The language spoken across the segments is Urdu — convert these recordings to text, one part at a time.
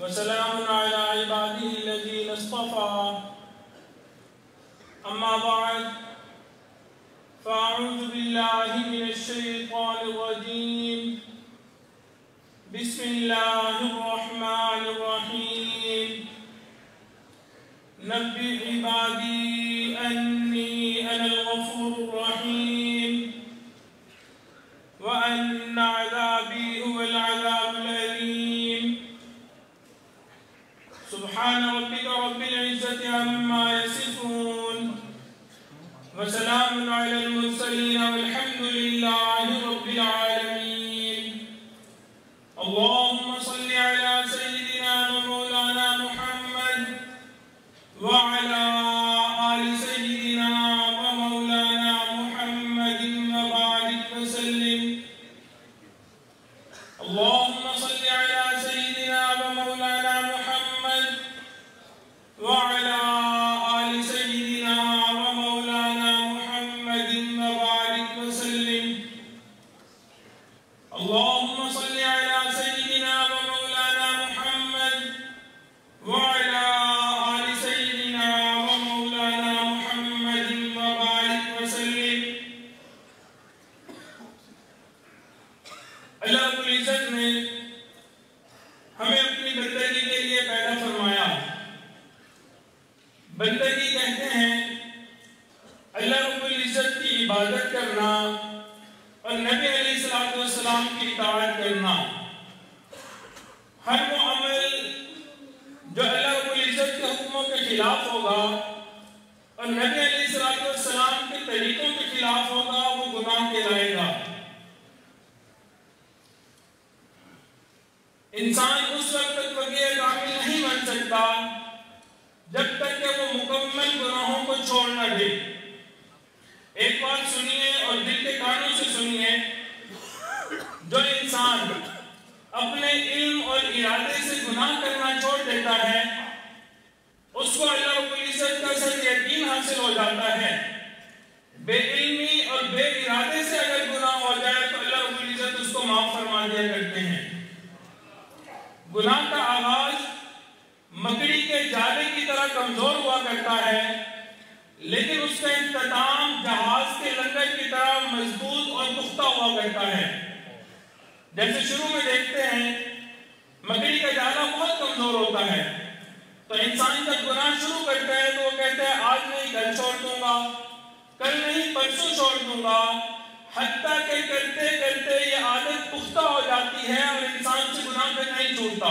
وسلام على عباده الذين اصطفى أما بعد فأعوذ بالله من الشيطان الرجيم بسم الله الرحمن الرحيم نبئ عبادي أني أنا الغفور الرحيم وأن عذابي هو العذاب الأليم سبحان ربك رب العزة عما يصفون وسلام على المرسلين والحمد لله رب العالمين اللهم صل على سيدنا ومولانا محمد وعلى آل سيدنا ومولانا محمد وبارك وسلم اللهم صل على سيدنا ومولانا محمد وعلى آل سيدنا ومولانا محمد وبارك وسلم اللهم صل على سيدنا ومولانا محمد وعلى آل سيدنا ومولانا محمد وبارك وسلم اللہ رب العزت نے ہمیں اپنی بندگی کے لیے پیدا فرمایا. بندگی کہتے ہیں اللہ رب العزت کی عبادت کرنا اور نبی علیہ السلام کی اطاعت کرنا. ہر وہ عمل جو اللہ رب العزت کے حکموں کے خلاف ہوگا اور نبی علیہ السلام کے طریقوں کے خلاف ہوگا وہ گناہ کہلائے گا. انسان اس وقت تک بغیر کامل نہیں بن سکتا جب تک کہ وہ مکمل گناہوں کو چھوڑ نہ دے. ایک بات سنیے اور دل کے کانوں سے سنیے, جو انسان اپنے علم اور ارادے سے گناہ کرنا چھوڑ دیتا ہے اس کو اللہ رب العزت کا سر یقین حاصل ہو جاتا ہے. بے علمی اور بے ارادے سے اگر گناہ ہو جائے تو اللہ رب العزت اس کو معاف فرما دیا کرتے ہیں. گناہ کا آغاز مکڑی کے جالے کی طرح کمزور ہوا کرتا ہے لیکن اس کا اختتام جہاز کے لنگر کی طرح مضبوط اور پختہ ہوا کرتا ہے. جیسے شروع میں دیکھتے ہیں مکڑی کا جالا بہت کمزور ہوتا ہے تو انسان جب گناہ شروع کرتا ہے تو وہ کہتا ہے آج نہیں کل چھوڑ دوں گا, کل نہیں پرسوں چھوڑ دوں گا, حتیٰ کہ کرتے کرتے یہ عادت پختہ ہو جاتی ہے اور انسان سے گناہ پہ نہیں چھوڑتا.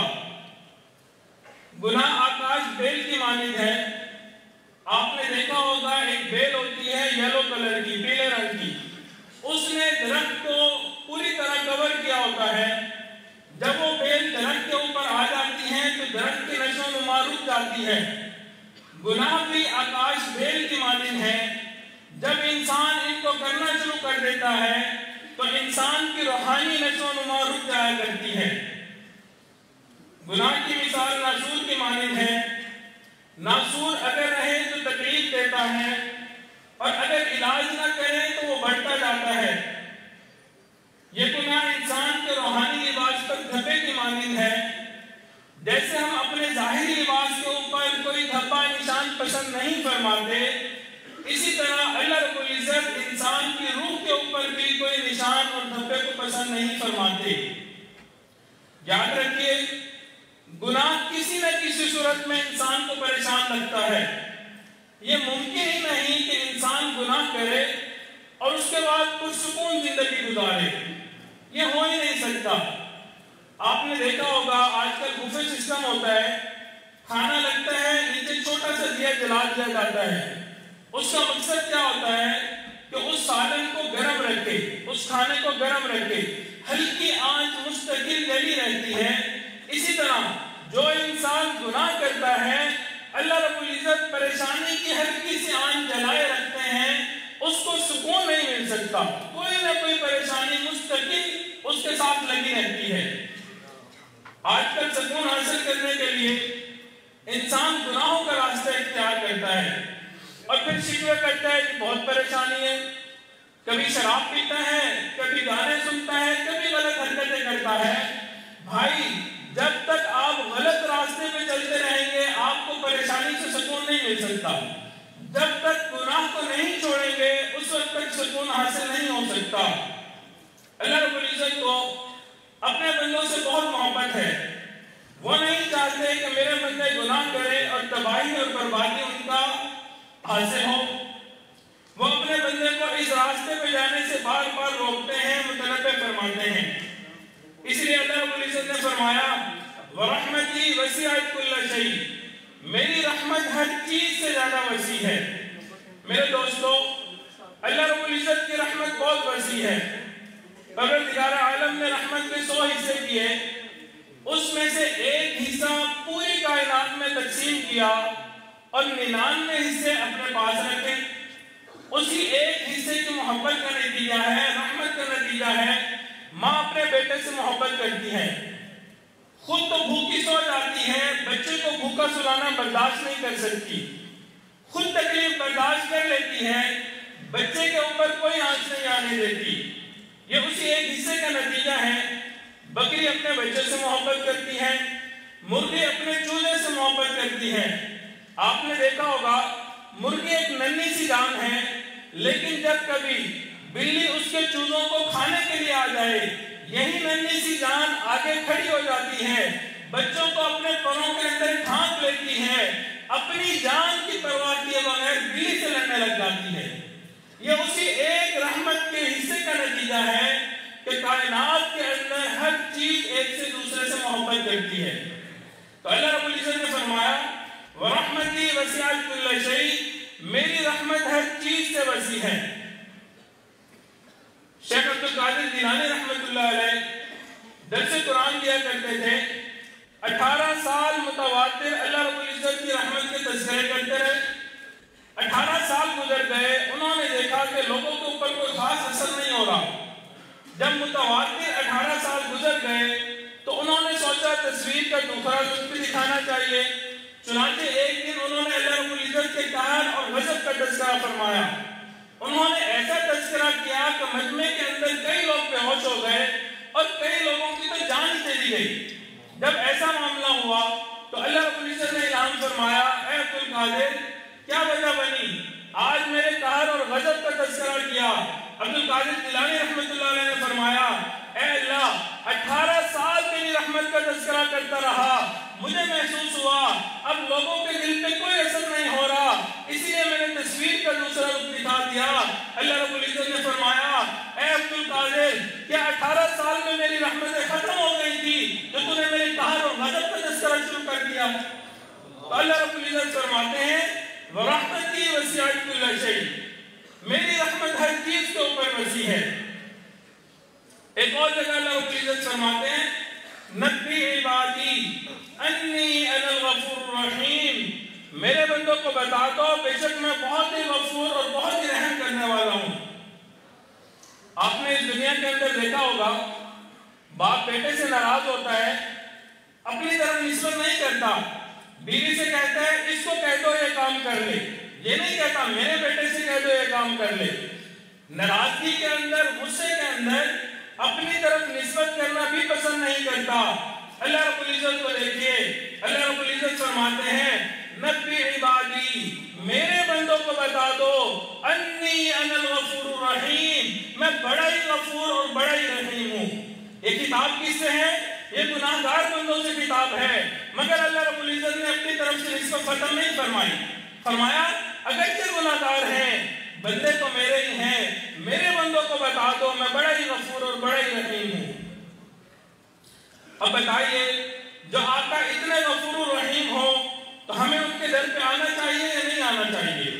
گناہ آکاش بیل کی مانند ہے. آپ نے دیکھا ہوگا ایک بیل ہوتی ہے یلو کلر کی, پیلے رنگ کی, اس نے درخت کو پوری طرح کور کیا ہوتا ہے. جب وہ بیل درخت کے اوپر آ جاتی ہیں تو درخت کی نشو و نما رک جاتی ہے. گناہ بھی آکاش بیل کی مانند ہے. جب انسان ان کو کرنا شروع کر دیتا ہے تو انسان کی روحانی نشو و نما رک جایا کرتی ہے. گناہ کی مثال ناسور کی مانند ہے. ناسور اگر رہے تو تکلیف دیتا ہے اور اگر علاج نہ کرے تو وہ بڑھتا جاتا ہے. یہ گناہ انسان کے روحانی لباس پر دھبے کی مانند ہے. جیسے ہم اپنے ظاہری لباس کے اوپر کوئی دھبا نشان پسند نہیں فرماتے, اسی طرح اللہ رب العزت انسان کی روح کے اوپر بھی کوئی نشان اور دھبے کو پسند نہیں فرماتے. یاد رکھیے گناہ کسی نہ کسی صورت میں انسان کو پریشان رکھتا ہے. یہ ممکن ہی نہیں کہ انسان گناہ کرے اور اس کے بعد پرسکون زندگی گزارے. یہ ہو ہی نہیں سکتا. آپ نے دیکھا ہوگا آج کل بوفے سسٹم ہوتا ہے, کھانا لگتا ہے نیچے چھوٹا سا دیا جلا دیا جاتا ہے. اس کا مقصد کیا ہوتا ہے کہ اس سالن کو گرم رکھے, اس کھانے کو گرم رکھے, ہلکی آنچ مستقل جلی رہتی ہے. اسی طرح جو انسان گناہ کرتا ہے اللہ رب العزت پریشانی کی ہلکی سی آنچ جلائے رکھتے ہیں, اس کو سکون نہیں مل سکتا. کوئی نہ کوئی پریشانی مستقل اس کے ساتھ لگی رہتی ہے. آج کل سکون حاصل کرنے کے لیے انسان گناہوں کا راستہ اختیار کرتا ہے اور پھر شکوے کرتا ہے کہ بہت پریشانی ہے. کبھی شراب پیتا ہے, کبھی گانے سنتا ہے, کبھی غلط حرکتیں کرتا ہے. بھائی جب تک آپ غلط راستے پہ چلتے رہیں گے آپ کو پریشانی سے سکون نہیں مل سکتا. جب تک گناہ کو نہیں چھوڑیں گے اس وقت تک سکون حاصل نہیں ہو سکتا. اللہ رب العزت کو اپنے بندوں سے بہت محبت ہے. وہ نہیں چاہتے کہ میرے بندے گناہ کریں اور تباہی اور بربادی ان کا حاصل ہو. وہ اپنے بندے کو اس راستے پہ جانے سے بار بار روکتے ہیں، متنبہ فرماتے ہیں. اس لیے اللہ رب العزت نے فرمایا وَرَحْمَتِي وَسِعَتْ كُلَّ شَيْءٍ، میری رحمت ہر چیز سے زیادہ وسیع ہے. میرے دوستو، اللہ رب العزت کی رحمت بہت وسیع ہے. پروردگار عالم نے رحمت کے 100 حصے کیے، اس میں سے ایک حصہ پوری کائنات میں تقسیم کیا اور 99 حصے اپنے پاس رکھے. اسی ایک حصے کی محبت کا نتیجہ ہے، رحمت کا نتیجہ ہے. ماں اپنے بیٹے سے محبت کرتی ہے، خود تو بھوکی سو جاتی ہے، بچے کو بھوکا سلانا برداشت نہیں کر سکتی، خود تکلیف برداشت کر لیتی ہے، بچے کے اوپر کوئی آنچ نہیں آنے دیتی. یہ اسی ایک حصے کا نتیجہ ہے. بکری اپنے بچے سے محبت کرتی ہے، مرغی اپنے چوزے سے محبت کرتی ہے. آپ نے دیکھا ہوگا مرغی ایک ننھی سی جان ہے، لیکن جب کبھی بلی اس کے چوزوں کو کھانے کے لیے آ جائے یہی ننھی سی جان آگے کھڑی ہو جاتی ہے، بچوں کو اپنے پروں کے اندر ڈھانپ لیتی ہے، اپنی جان کی پرواہ کیے بغیر بلی سے لڑنے لگ جاتی ہے. یہ اسی ایک رحمت کے حصے کا نتیجہ ہے کہ کائنات کے اندر ہر چیز ایک سے دوسرے سے محبت کرتی ہے. تو اللہ رب العزت نے فرمایا وَرَحْمَتِي وَسِعَتْ كُلَّ شَيْءٍ، میری رحمت ہر چیز سے وسیع ہے. شیخ عبد القادر جیلانی رحمۃ اللہ علیہ درس قرآن دیا کرتے تھے. 18 سال متواتر اللہ رب العزت کی رحمت کے تذکرے کرتے رہے. 18 سال گزر گئے، انہوں نے دیکھا کہ لوگوں کے اوپر کوئی خاص اثر نہیں ہو رہا. جب متواتر 18 سال گزر گئے تو انہوں نے سوچا تصویر کا دوسرا رخ بھی دکھانا چاہیے. چنانچہ ایک دن انہوں نے اللہ رب العزت کے قہر اور غضب کا تذکرہ فرمایا. انہوں نے ایسا تذکرہ کیا کہ مجمع کے اندر کئی لوگ بے ہوش ہو گئے اور کئی لوگوں کی تو جان ہی چلی گئی. جب ایسا معاملہ ہوا تو اللہ رب العزت نے اعلان فرمایا اے عبد القادر کیا وجہ بنی، آج میرے قہر اور غضب کا تذکرہ کیا. عبد القادر جیلانی رحمۃ اللہ علیہ نے فرمایا اے اللہ 18 سال تیری رحمت کا تذکرہ کرتا رہا، مجھے محسوس ہوا اب لوگوں کے دل پہ کوئی اثر نہیں ہو رہا، اسی لیے میں نے تصویر کا دوسرا رخ دکھا دیا. اللہ رب العزت نے فرمایا اے عبد القادر کیا 18 سال میں میری رحمتیں ختم ہو گئی تھی جو تو نے میرے قہر اور غضب کا تذکرہ شروع کر دیا. تو اللہ رب العزت فرماتے ہیں وَرَحْمَتِي وَسِعَتْ كُلَّ شَيْءٍ، میری رحمت ہر چیز کے اوپر وسیع ہے. ایک اور جگہ اللہ رب العزت فرماتے ہیں نَبِّئْ عِبَادِي أَنِّي أَنَا الْغَفُورُ الرَّحِيمُ، میرے بندوں کو بتا دو بے شک میں بہت ہی غفور اور بہت ہی رحم کرنے والا ہوں. آپ نے اس دنیا کے اندر دیکھا ہوگا باپ بیٹے سے ناراض ہوتا ہے، اپنی طرف نسبت نہیں کرتا، بیوی سے کہتا ہے اس کو کہہ دو یہ کام کر لے، یہ نہیں کہتا میرے بیٹے سے کہہ دو یہ کام کر لے. ناراضگی کے اندر، غصے کے اندر اپنی طرف نسبت کرنا بھی پسند نہیں کرتا. اللہ رب العزت کو دیکھیے، اللہ رب العزت فرماتے ہیں نبی عبادی، میرے بندوں کو بتا دو انی انا الغفور الرحیم، میں بڑا ہی غفور اور بڑا ہی رحیم ہوں. یہ کتاب کس سے ہے؟ یہ گناہگار بندوں سے کتاب ہے، مگر اللہ رب العزت نے اپنی طرف سے اس کو ختم نہیں فرمائی. فرمایا اگرچہ گناہگار ہیں بندے تو میرے ہی ہیں، میرے بندوں کو بتا دو میں بڑا ہی غفور اور بڑا ہی رحیم ہوں. اب بتائیے جو آقا اتنے غفور و رحیم ہو تو ہمیں ان کے در پہ آنا چاہیے یا نہیں آنا چاہیے؟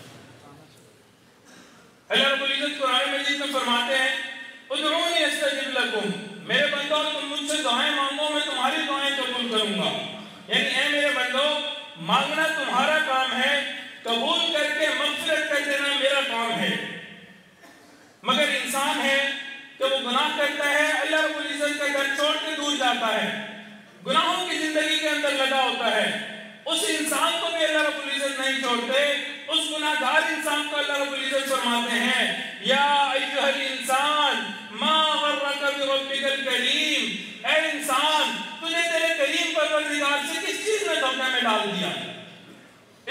اللہ رب العزت قرآن مجید میں فرماتے ہیں ادعونی استجب لکم، میرے بندوں تم مجھ سے دعائیں مانگو میں تمہاری دعائیں قبول کروں گا. یعنی اے میرے بندو مانگنا تمہارا کام ہے، قبول کر کے مغفرت کر دینا میرا کام ہے. مگر انسان ہے کہ وہ گناہ کرتا ہے، اللہ رب العزت کا در چھوڑ کے دور جاتا ہے، گناہوں کی زندگی کے اندر لگا ہوتا ہے. اس انسان کو بھی اللہ رب العزت نہیں چھوڑتے. اس گناہگار انسان کو اللہ رب العزت فرماتے ہیں یا ایھا الانسان ما غرک بربک الکریم، اے انسان تجھے تیرے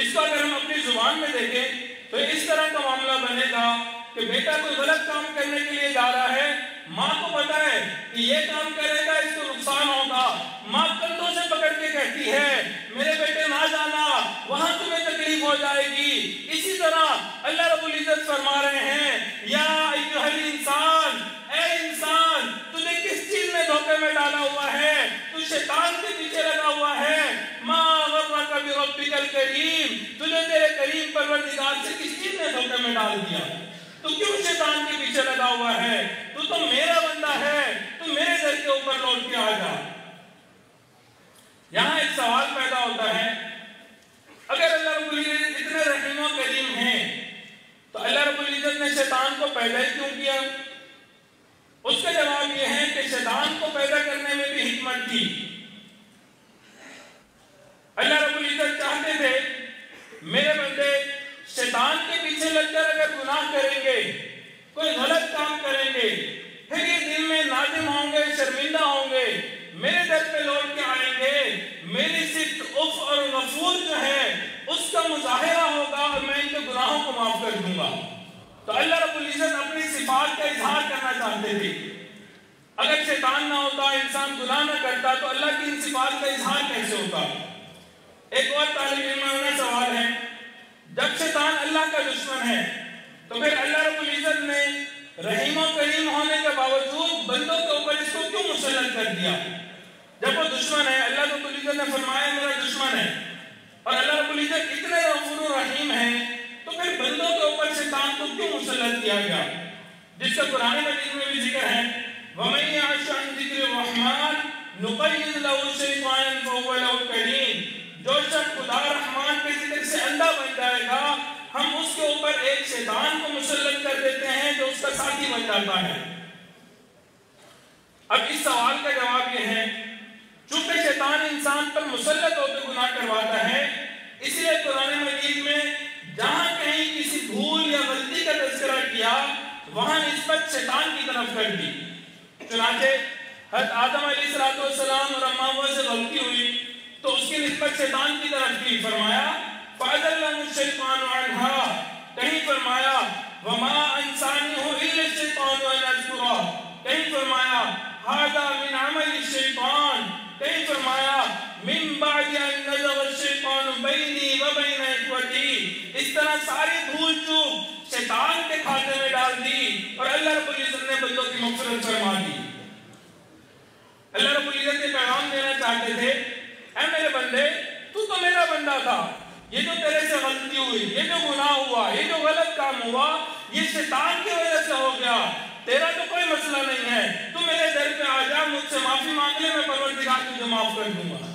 اس کو اگر ہم اپنی زبان میں دیکھیں تو اس طرح کا معاملہ بنے گا کہ بیٹا کوئی غلط کام کرنے کے لیے جا رہا ہے، ماں کو پتا ہے کہ یہ کام کرے گا اس کو نقصان ہوگا، ماں کندھوں سے پکڑ کے کہتی ہے میرے بیٹے نہ جانا، وہاں تمہیں تکلیف ہو جائے گی۔ اسی طرح اللہ رب العزت فرما رہے ہیں یا ایھا الانسان، اے انسان تجھے کس چیز نے دھوکے میں ڈالا ہوا ہے؟ تو شیطان کے پیچھے لگا ہوا ہے۔ ما غرک بربک الکریم، تجھے تیرے کریم پروردگار سے کس چیز نے دھوکے میں ڈال دیا؟ تو کیوں شیطان کے پیچھے لگا ہوا ہے؟ تو میرا بندہ ہے، تو میرے در کے اوپر لوٹ کے آ جا۔ یہاں ایک سوال پیدا ہوتا ہے، اگر اللہ رب العزت اتنے رحیم و کریم ہیں تو اللہ رب العزت نے شیطان کو پیدا ہی کیوں کیا؟ اس کا جواب یہ ہے کہ شیطان کو پیدا کرنے میں بھی حکمت تھی۔ اللہ رب العزت چاہتے تھے میرے بندے شیطان کے پیچھے لگ کر اگر گناہ کریں گے، کوئی غلط کام کریں گے، پھر یہ دل میں نادم ہوں گے، شرمندہ ہوں گے، میرے در پہ لوٹ کے آئیں گے، میری صفت عف اور غفور جو ہے اس کا مظاہرہ ہوگا اور میں ان کے گناہوں کو معاف کر دوں گا۔ تو اللہ رب العزت اپنی صفات کا اظہار کرنا چاہتے تھے۔ اگر شیطان نہ ہوتا، انسان گناہ نہ کرتا، تو اللہ کی ان صفات کا اظہار کیسے ہوتا؟ ایک اور طالب علم میں سوال ہے، جب شیطان اللہ کا دشمن ہے تو پھر اللہ رب العزت نے رحیم و کریم ہونے کے باوجود بندوں کے اوپر اس کو کیوں مسلط کر دیا؟ جب وہ دشمن ہے، اللہ رب العزت نے فرمایا میرا دشمن ہے، اور اللہ رب العزت اتنے غفور و رحیم ہیں، تو پھر بندوں کے اوپر شیطان کو کیوں مسلط کیا گیا؟ جس کا قرآن مجید میں بھی ذکر ہے وَمَن يَعْشُ عَن ذِكْرِ الرَّحْمَٰنِ نُقَيِّضْ لَهُ شَيْطَانًا فَهُوَ لَهُ قَرِينٌ، جو شخص خدا رحمان کے ذکر سے اندھا بن جائے گا، ہم اس کے اوپر ایک شیطان کو مسلط کر دیتے ہیں جو اس کا ساتھی بن جاتا ہے۔ اب اس سوال کا جواب یہ ہے، چونکہ شیطان انسان پر مسلط ہوتے گناہ کرواتا ہے، اس لیے قرآن مجید میں جہاں کہیں کسی بھول یا غلطی کا تذکرہ کیا وہاں نسبت شیطان کی طرف کر دی۔ چنانچہ حضرت آدم علیہ السلام اور اماں ہوا سے غلطی ہوئی تو اس کی نسبت شیطان کی طرف کی، فرمایا فَأَزَلَّهُ الشَّيْطَانُ عَنْهَا، کہیں فرمایا وَمَا أَنسَانِهُ إِلَّا الشَّيْطَانُ أَنْ أَذْكُرَهُ، کہیں فرمایا هَذَا مِنْ عَمَلِ الشَّيْطَانِ، کہیں فرمایا مِنْ بَعْدِ أَنْ نَزَغَ الشَّيْطَانُ بَيْنِي وَبَيْنَ إِخْوَتِي، اس طرح ساری بھول چوک شیطان کے کھاتے میں ڈال دی اور اللہ رب العزت نے بندوں کی مغفرت فرما دی۔ اللہ رب العزت یہ پیغام دینا چاہتے تھے، اے میرے بندے تو میرا بندہ تھا، یہ جو تیرے سے غلطی ہوئی، یہ جو گناہ ہوا، یہ جو غلط کام ہوا، یہ شیطان کی وجہ سے ہو گیا، تیرا تو کوئی مسئلہ نہیں ہے، تو میرے در پہ آ جا، مجھ سے معافی مانگ لے، میں پروردگار تجھے معاف کر دوں گا۔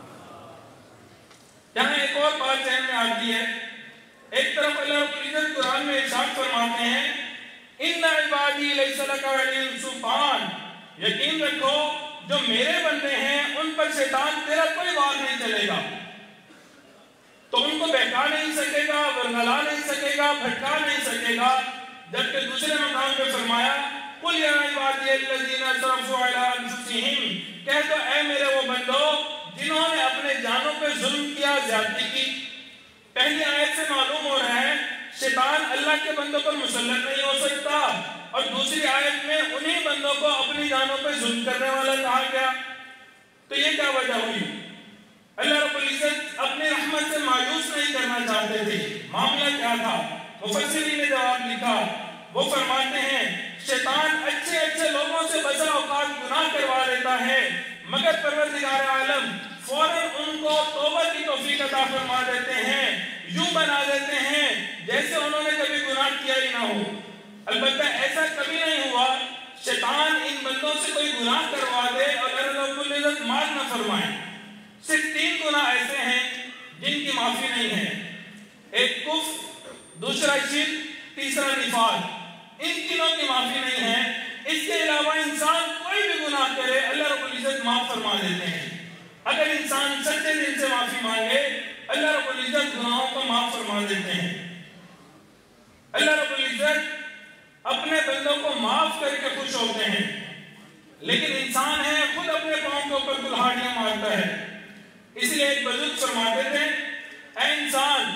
یہاں ایک اور بات ذہن میں آتی ہے، ایک طرف اللہ رب العزت قرآن میں ارشاد فرماتے ہیں ان عبادی لیس لک علیہم سلطان، یقین رکھو جو میرے بندے ہیں ان پر شیطان تیرا کوئی وار نہیں چلے گا، تو ان کو بہکا نہیں سکے گا، ورگلا نہیں سکے گا، بھٹکا نہیں سکے گا۔ جبکہ دوسرے مقام پہ فرمایا قُلْ يَا عِبَادِيَ الَّذِينَ أَسْرَفُوا عَلَىٰ أَنفُسِهِمْ، کہہ دو اے میرے وہ بندو جنہوں نے اپنے جانوں پہ ظلم کیا، زیادتی کی۔ پہلی آیت سے معلوم ہو رہا ہے شیطان اللہ کے بندوں پر مسلط نہیں ہو سکتا، اور دوسری آیت میں انہی بندوں کو اپنی جانوں پہ ظلم کرنے والا کہا گیا۔ تو یہ کیا وجہ ہوئی؟ اللہ رب العزت اپنی رحمت سے مایوس نہیں کرنا چاہتے تھے۔ معاملہ کیا تھا؟ مفسرین نے جواب لکھا، وہ فرماتے ہیں شیطان اچھے اچھے لوگوں سے بسا اوقات گناہ کروا لیتا ہے، مگر پروردگار عالم فوراً ان کو توبہ کی توفیق عطا فرما دیتے ہیں، یوں بنا دیتے ہیں جیسے انہوں نے کبھی گناہ کیا ہی نہ ہو۔ البتہ ایسا کبھی نہیں ہوا شیطان ان بندوں سے کوئی گناہ کروا دے اور اللہ رب العزت معاف نہ فرمائے۔ صرف 3 گناہ ایسے ہیں جن کی معافی نہیں ہے، ایک کفر، دوسرا شرک، تیسرا نفاق، ان تینوں کی معافی نہیں ہے۔ اس کے علاوہ انسان کوئی بھی گناہ کرے اللہ رب العزت معاف فرما دیتے ہیں۔ اگر انسان سچے دل سے معافی مانگے اللہ رب العزت گناہوں کو معاف فرما دیتے ہیں۔ اللہ رب العزت اپنے بندوں کو معاف کر کے خوش ہوتے ہیں، لیکن انسان ہے خود اپنے پاؤں کے اوپر کلہاڑیاں مارتا ہے۔ اس لیے ایک بزرگ فرماتے تھے اے انسان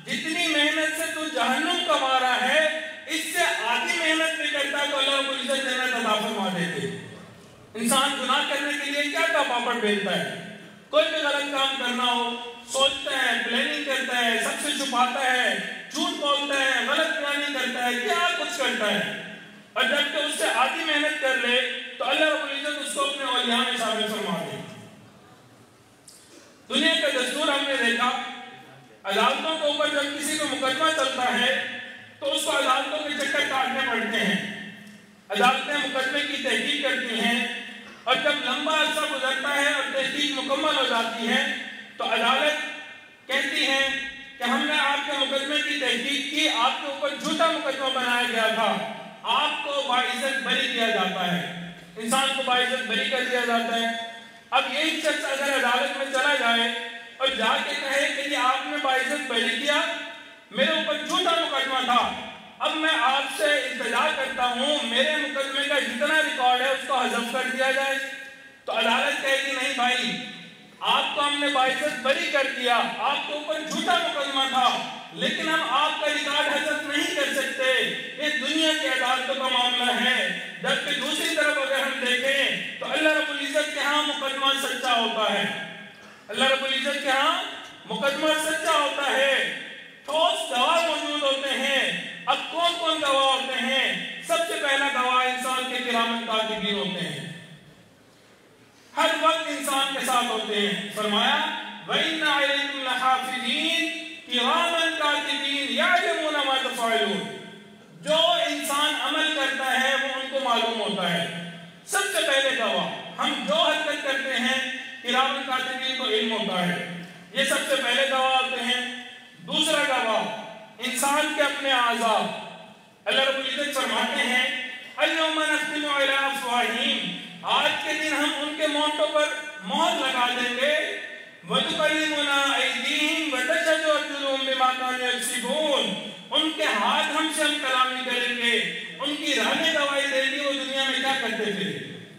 جتنی محنت سے تو جہنم کما رہا ہے اس سے آدھی محنت بھی کرتا تو اللہ رب العزت جنت عطا فرما دیتے۔ انسان گناہ کرنے کے لیے کیا پاپڑ بیلتا ہے، کوئی بھی غلط کام کرنا ہو سوچتا ہے، پلاننگ کرتا ہے، سب سے چھپاتا ہے، جھوٹ بولتا ہے، غلط بیانی کرتا ہے، کیا کچھ کرتا ہے، اور جب کہ اس سے آدھی محنت کر لے تو اللہ رب العزت اس کو اپنے اولیاء میں شامل فرما دے۔ دنیا کا دستور ہم نے دیکھا، عدالتوں کے اوپر جب کسی کو مقدمہ چلتا ہے تو اس کو عدالتوں کے چکر کاٹنے پڑتے ہیں، عدالتیں مقدمے کی تحقیق کرتی ہیں، اور جب لمبا عرصہ گزرتا ہے اور تحقیق مکمل ہو جاتی ہے تو عدالت کہتی ہے کہ ہم نے آپ کے مقدمے کی تحقیق کی، آپ کے اوپر جھوٹا مقدمہ بنایا گیا تھا، آپ کو باعزت بری کیا جاتا ہے، انسان کو باعزت بری کر دیا جاتا ہے۔ اب یہی شخص اگر عدالت میں چلا جائے اور جا کے کہے کہ یہ آپ نے باعزت بری کیا، میرے اوپر جھوٹا مقدمہ تھا، اب میں آپ سے التجا کرتا ہوں میرے مقدمے کا جتنا ریکارڈ ہے اس کو حذف کر دیا جائے، تو عدالت کہے گی نہیں بھائی، آپ کو ہم نے باعزت بری کر دیا، آپ کے اوپر جھوٹا مقدمہ تھا، لیکن ہم آپ کا ریکارڈ حذف نہیں کر سکتے، یہ دنیا کی عدالتوں کا معاملہ ہے۔ جبکہ دوسری طرف اگر ہم دیکھیں تو اللہ رب العزت کے ہاں مقدمہ سچا ہوتا ہے، اللہ رب العزت کے ہاں مقدمہ سچا ہوتا ہے، ٹھوس گواہ موجود ہوتے ہیں۔ اب کون کون گواہ ہوتے ہیں؟ سب سے پہلا گواہ انسان کے کرام کاتبین ہوتے ہیں، ہر وقت انسان کے ساتھ ہوتے ہیں۔ فرمایا وَإِنَّ عَلَيْكُمْ لَحَافِظِينَ كِرَامًا كَاتِبِينَ يَعْلَمُونَ مَا تَفْعَلُونَ، جو انسان عمل کرتا ہے وہ ان کو معلوم ہوتا ہے۔ سب سے پہلے گواہ، ہم جو حرکت کرتے ہیں کرام کاتبین کو علم ہوتا ہے، یہ سب سے پہلے گواہ ہوتے ہیں۔ دوسرا گواہ انسان کے اپنے اعضاء، اللہ رب العزت فرماتے ہیں الْيَوْمَ نَخْتِمُ عَلَىٰ أَفْوَاهِهِمْ، آج کے دن ہم ان کے مونٹوں پر مہر لگا دیں گے، وَتُكَلِّمُنَا أَيْدِيهِمْ وَتَشْهَدُ أَرْجُلُهُمْ بِمَا كَانُوا يَكْسِبُونَ، ان کے ہاتھ ہم سے ہم کلامی کریں گے، ان کی راہیں گواہی دیں گی وہ دنیا میں کیا کرتے تھے۔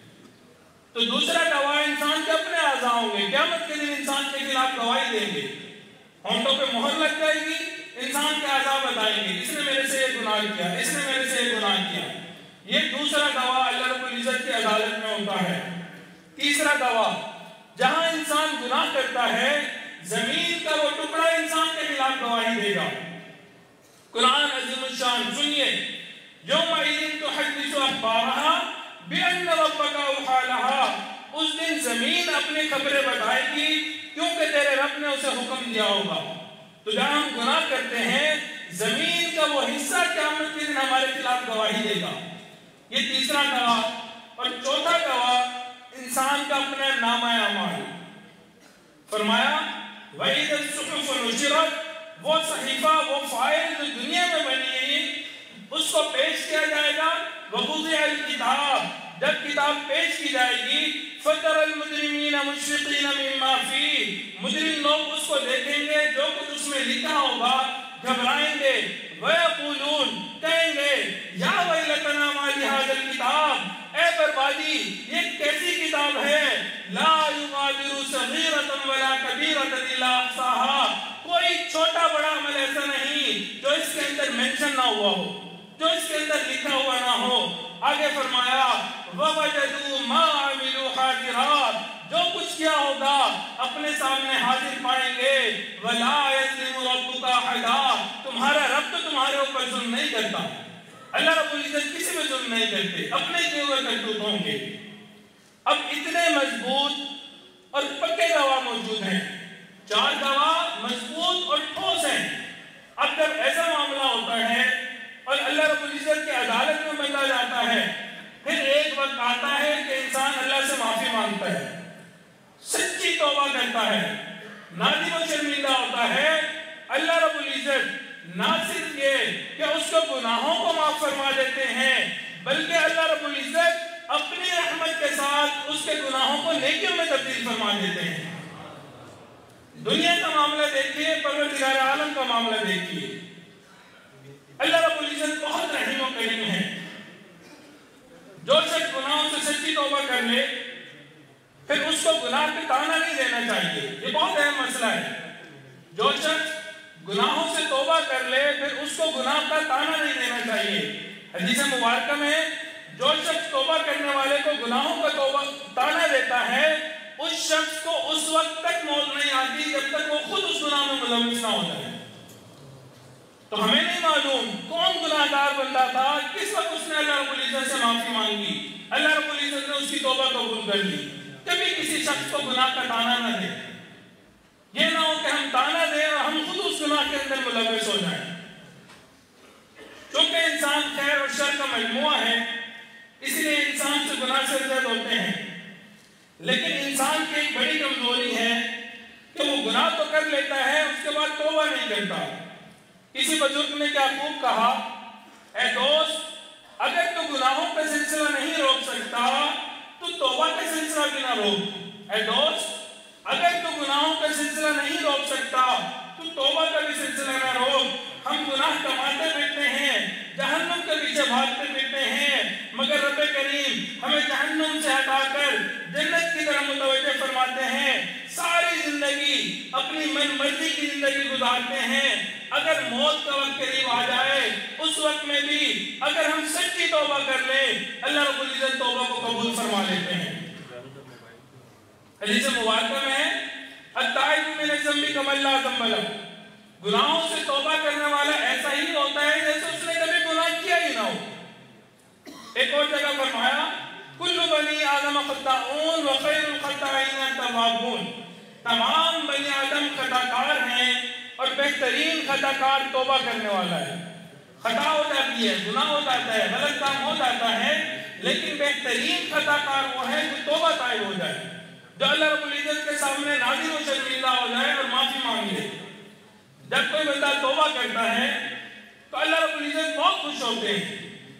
تو دوسرا گواہ انسان کے اپنے اعضاء ہوں گے، قیامت کے دن انسان کے خلاف گواہی دیں گے، ہونٹوں پہ مہر لگ جائے گی، انسان کے اعضاء بتائیں گے اس نے میرے سے یہ گناہ کیا، اس نے میرے سے یہ گناہ کیا۔ یہ دوسرا گواہ اللہ رب العزت کی عدالت میں ہوتا ہے۔ تیسرا گواہ، جہاں انسان گناہ کرتا ہے زمین کا وہ ٹکڑا انسان کے خلاف گواہی دے گا۔ قرآن عظیم الشان سنیے، یومئذ تحدث اخبارها بأن ربك اوحى لها، اس دن زمین اپنی خبریں بتائے گی کیونکہ تیرے رب نے اسے حکم دیا ہوگا۔ تو جہاں ہم گناہ کرتے ہیں زمین کا وہ حصہ قیامت کے دن ہمارے خلاف گواہی دے گا۔ یہ تیسرا گواہ۔ اور چوتھا گواہ انسان کا اپنا نامہ اعمال، فرمایا وَإِذَا الصُّحُفُ نُشِرَتْ، وہ صحیفہ وہ فائل جو دنیا میں بنی ہے اس کو پیش کیا جائے گا، وَوُضِعَ الْكِتَابُ، جب کتاب پیش کی جائے گی، فَتَرَى الْمُجْرِمِينَ مُشْفِقِينَ مِمَّا فِيهِ، مجرم لوگ اس کو دیکھیں گے جو کچھ اس میں لکھا ہوگا گھبرائیں گے، وَيَقُولُونَ، کہیں گے یا وَيْلَتَنَا مَا لِهَذَا الْكِتَابِ، اے بربادی یہ کیسی کتاب ہے، لا يغادر صغیرة ولا کبیرة الا احصاها، کوئی چھوٹا بڑا عمل ایسا نہیں جو اس کے اندر مینشن نہ ہوا ہو، جو اس کے اندر لکھا ہوا نہ ہو۔ آگے فرمایا وَوَجَدُوا مَا عَمِلُوا حَاضِرًا، جو کچھ کیا ہوگا اپنے سامنے حاضر پائیں گے، وَلَا يَظْلِمُ رَبُّكَ أَحَدًا، تمہارا رب تو تمہارے اوپر ظلم نہیں کرتا، اللہ رب العزت کسی پہ ظلم نہیں کرتے، اپنے کیے ہوئے کرتوت ہوں گے۔ اب اتنے مضبوط اور پکے گواہ موجود ہیں، چار گواہ مضبوط اور ٹھوس ہیں۔ اب جب ایسا معاملہ ہوتا ہے اور اللہ رب العزت کی عدالت میں بندہ جاتا ہے، پھر ایک وقت آتا ہے کہ انسان اللہ سے معافی مانگتا ہے، سچی توبہ کرتا ہے، نادم و شرمندہ ہوتا ہے، اللہ رب العزت نہ صرف یہ کہ اس کو گناہوں کو معاف فرما دیتے ہیں بلکہ اللہ رب العزت اپنی رحمت کے ساتھ اس کے گناہوں کو نیکیوں میں تبدیل فرما دیتے ہیں۔ دنیا کا معاملہ دیکھیے، پروردگار عالم کا معاملہ دیکھیے، اللہ رب العزت بہت رحیم و کریم ہے۔ جو شخص گناہوں سے سچی توبہ کر لے پھر اس کو گناہ پہ تانا نہیں دینا چاہیے، یہ بہت اہم مسئلہ ہے۔ جو شخص گناہوں سے توبہ کو گناہ کا تانا نہیں دینا چاہیے۔ حدیث مبارکہ میں جو شخص توبہ کرنے والے کو گناہوں کا توبہ تانا دیتا ہے، اس شخص کو اس وقت تک موت نہیں آتی جب تک وہ خود اس گناہ میں ملوث نہ ہو جائے۔ تو ہمیں نہیں معلوم کون گناہ گار بندہ تھا، کس وقت اس نے اللہ رب العزت سے معافی مانگی، اللہ رب العزت نے اس کی توبہ قبول کر لی۔ کبھی کسی شخص کو گناہ کا تانا نہ دے، یہ نہ ہو کہ ہم تانا دیں اور ہم خود اس گناہ کے اندر ملوث ہو جائیں۔ کیونکہ انسان خیر اور شر کا مجموعہ ہے، اس لیے انسان سے گناہ سے زد ہوتے ہیں، لیکن انسان کی ایک بڑی کمزوری ہے کہ وہ گناہ تو کر لیتا ہے، اس کے بعد توبہ نہیں کرتا۔ کسی بزرگ نے کیا خوب کہا، اے دوست اگر تو گناہوں کا سلسلہ نہیں روک سکتا تو توبہ کا سلسلہ بھی نہ روک۔ اے دوست اگر تو گناہوں کا سلسلہ نہیں روک سکتا تو توبہ کا بھی سلسلہ نہ روک۔ ہم گناہ کماتے پھرتے ہیں، جہنم کے پیچھے بھاگتے پھرتے ہیں، مگر رب کریم ہمیں جہنم سے ہٹا کر جنت کی طرف متوجہ فرماتے ہیں۔ ساری زندگی اپنی من مرضی کی زندگی گزارتے ہیں، اگر موت کا وقت قریب آ جائے اس وقت میں بھی اگر ہم سچی توبہ کر لیں اللہ رب العزت توبہ کو قبول فرما لیتے ہیں۔ حدیث مبارکہ میں التائب من الذنب کمن لا ذنب لہ، گناہوں سے توبہ کرنے والا ایسا ہی ہوتا ہے جیسے اس نے کبھی گناہ کیا ہی نہ ہو۔ ایک اور جگہ فرمایا کل بنی آدم خطاؤن وخیر الخطائین التوابون، تمام بنی آدم خطا کار ہیں اور بہترین خطا کار توبہ کرنے والا ہے۔ خطا ہو جاتی ہے، گناہ ہو جاتا ہے، غلط کام ہو جاتا ہے، لیکن بہترین خطا کار وہ ہے جو توبہ طائب ہو جائے، جو اللہ رب العزت کے سامنے نادر و شرمندہ ہو جائے اور معافی مانگ لے۔ جب کوئی بندہ توبہ کرتا ہے تو اللہ رب العزت بہت خوش ہوتے ہیں۔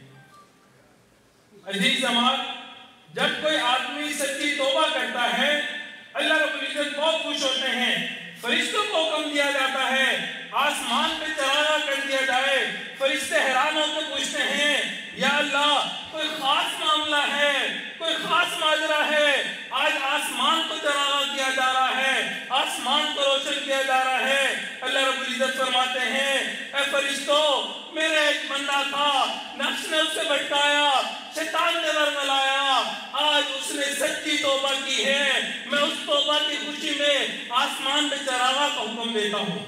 عزیز جماعت، جب کوئی آدمی سچی توبہ کرتا ہے اللہ رب العزت بہت خوش ہوتے ہیں۔ فرشتوں کو حکم دیا جاتا ہے آسمان پہ چراغاں کر دیا جائے، فرشتے حیران ہو کے پوچھتے ہیں یا اللہ کوئی خاص معاملہ ہے، کوئی خاص ماجرا ہے، آج آسمان کو چراغاں کیا جا رہا ہے، آسمان کو روشن کیا جا رہا ہے۔ اللہ رب العزت فرماتے ہیں اے فرشتوں میرے ایک بندہ تھا، نفس نے اسے بھٹکایا، شیطان نے ورگلایا، آج اس نے سچی توبہ کی ہے، میں اس توبہ کی خوشی میں آسمان پہ چراغاں کا حکم دیتا ہوں۔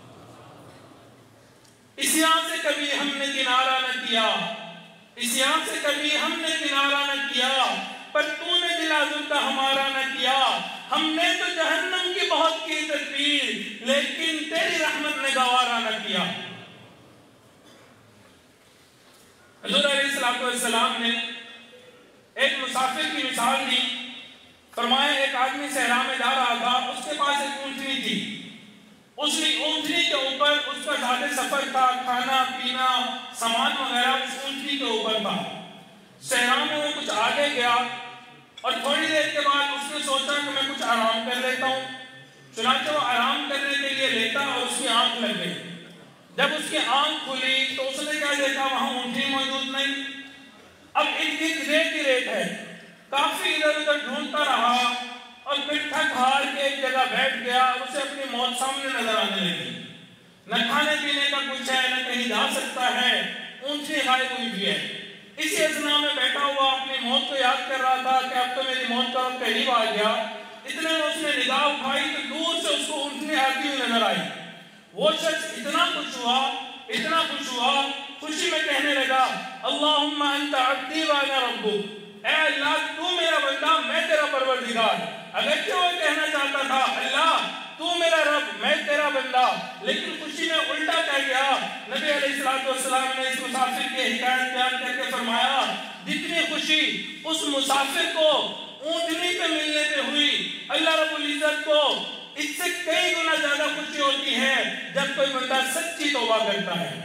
اسیان سے کبھی ہم نے کنارہ نہ کیا، اسیان سے کبھی ہم نے کنارہ نہ کیا، پر تو نے دل آزم کا ہمارا نہ کیا۔ ہم نے تو جہنم کی بہت کی تدبیر، لیکن تیری رحمت نے گوارا نہ کیا۔ حضور علیہ السلام نے ایک مسافر کی مثال دی، فرمایا ایک آدمی صحرا میں جا رہا تھا، اس کے پاس ایک اونٹنی تھی، اس نے اونٹنی کے اوپر اس کا زیادہ سفر تھا، کھانا پینا سامان وغیرہ اس اونٹنی کے اوپر تھا۔ صحرا میں وہ کچھ آگے گیا اور تھوڑی دیر کے بعد اس نے سوچا کہ میں کچھ آرام کر لیتا ہوں، چنانچہ وہ آرام کرنے کے لیے لیٹا اور اس کی آنکھ لگ گئی۔ جب اس کی آنکھ کھلی تو اس نے کیا دیکھا، وہاں اونٹنی موجود نہیں۔ اب ارد گرد ریت ہی ریت ہے، کافی ادھر ادھر ڈھونڈتا رہا اور پھر تھک ہار کے ایک جگہ بیٹھ گیا اور اسے اپنی موت سامنے نظر آنے لگی۔ نہ کھانے پینے کا کچھ ہے، نہ کہیں جا سکتا ہے، اونٹنی غائب ہوئی بھی ہے۔ اسی اثنا میں بیٹھا ہوا اپنی موت کو یاد کر رہا تھا کہ اب تو میری موت کا وقت قریب آ گیا۔ اتنے میں اس نے نگاہ اٹھائی تو دور سے اس کو اونٹنی آتی ہوئی نظر آئی۔ وہ شخص اتنا خوش ہوا، خوشی میں کہنے لگا اللہم انت عبدی وانا ربک، اے اللہ تو میرا بندہ میں تیرا پروردگار۔ اگرچہ وہ کہنا چاہتا تھا اللہ تو میرا رب میں تیرا بندہ، لیکن خوشی میں الٹا کہہ گیا۔ نبی علیہ السلام نے اس مسافر کی حکایت بیان کر کے فرمایا جتنی خوشی اس مسافر کو اونٹنی پہ ملنے پہ ہوئی، اللہ رب العزت کو اس سے کئی گنا زیادہ خوشی ہوتی ہے جب کوئی بندہ سچی توبہ کرتا ہے۔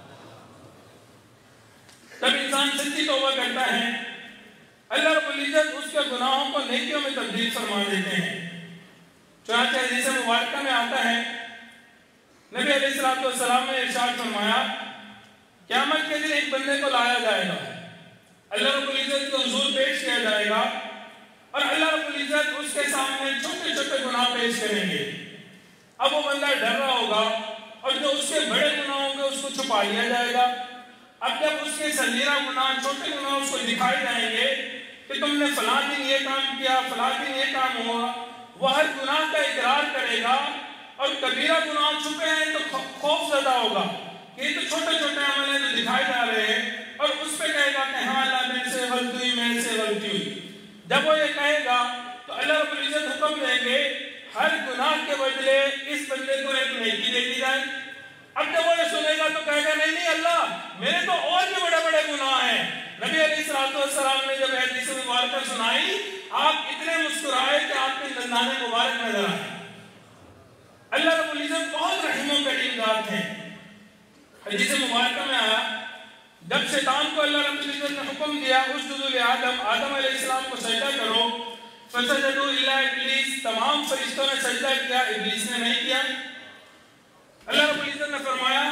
جب انسان سچی توبہ کرتا ہے اللہ رب العزت اس کے گناہوں کو نیکیوں میں تبدیل فرما دیتے ہیں۔ چنانچہ حدیث مبارکہ میں آتا ہے نبی علیہ السلام نے ارشاد فرمایا قیامت کے دن ایک بندے کو لایا جائے گا، اللہ رب العزت کے حضور پیش کیا جائے گا اور اللہ رب العزت اس کے سامنے چھوٹے چھوٹے گناہ پیش کریں گے۔ اب وہ بندہ ڈر رہا ہوگا اور جو اس کے بڑے گناہ ہوں گے اس کو چھپا لیا جائے گا۔ اب جب اس کے صغیرہ گناہ، چھوٹے گناہ اس کو دکھائے جائیں گے کہ تم نے فلاں دن یہ کام کیا، فلاں دن یہ کام ہوا، وہ ہر گناہ کا اقرار کرے گا، اور کبیرہ گناہ چھپے ہیں تو خوف زدہ ہوگا کہ یہ تو چھوٹے چھوٹے عمل ہیں جو دکھائے جا رہے ہیں، اور اس پہ کہے گا کہ ہاں اللہ میرے سے غلطی ہوئی، میرے سے غلطی ہوئی۔ جب وہ یہ کہے گا تو اللہ رب العزت حکم دیں گے ہر گناہ کے بدلے اس بندے کو ایک نیکی دے دی جائے۔ اب جب وہ یہ سنے گا تو کہے گا نہیں نہیں اللہ، میرے تو اور بھی بڑے بڑے گناہ ہیں۔ نبی علیہ السلام نے جب حدیث مبارکہ سنائی، آپ اتنے مسکرائے کہ آپ کے دندان مبارک نظر آئے۔ اللہ رب العزت بہت رحیم و کریم ذات ہے۔ حدیث مبارکہ میں آیا جب شیطان کو اللہ رب العزت نے حکم دیا اسجدوا لآدم، آدم علیہ السلام کو سجدہ کرو، فسجدوا الا ابلیس، تمام فرشتوں نے سجدہ کیا، ابلیس نے نہیں کیا۔ اللہ رب العزت نے فرمایا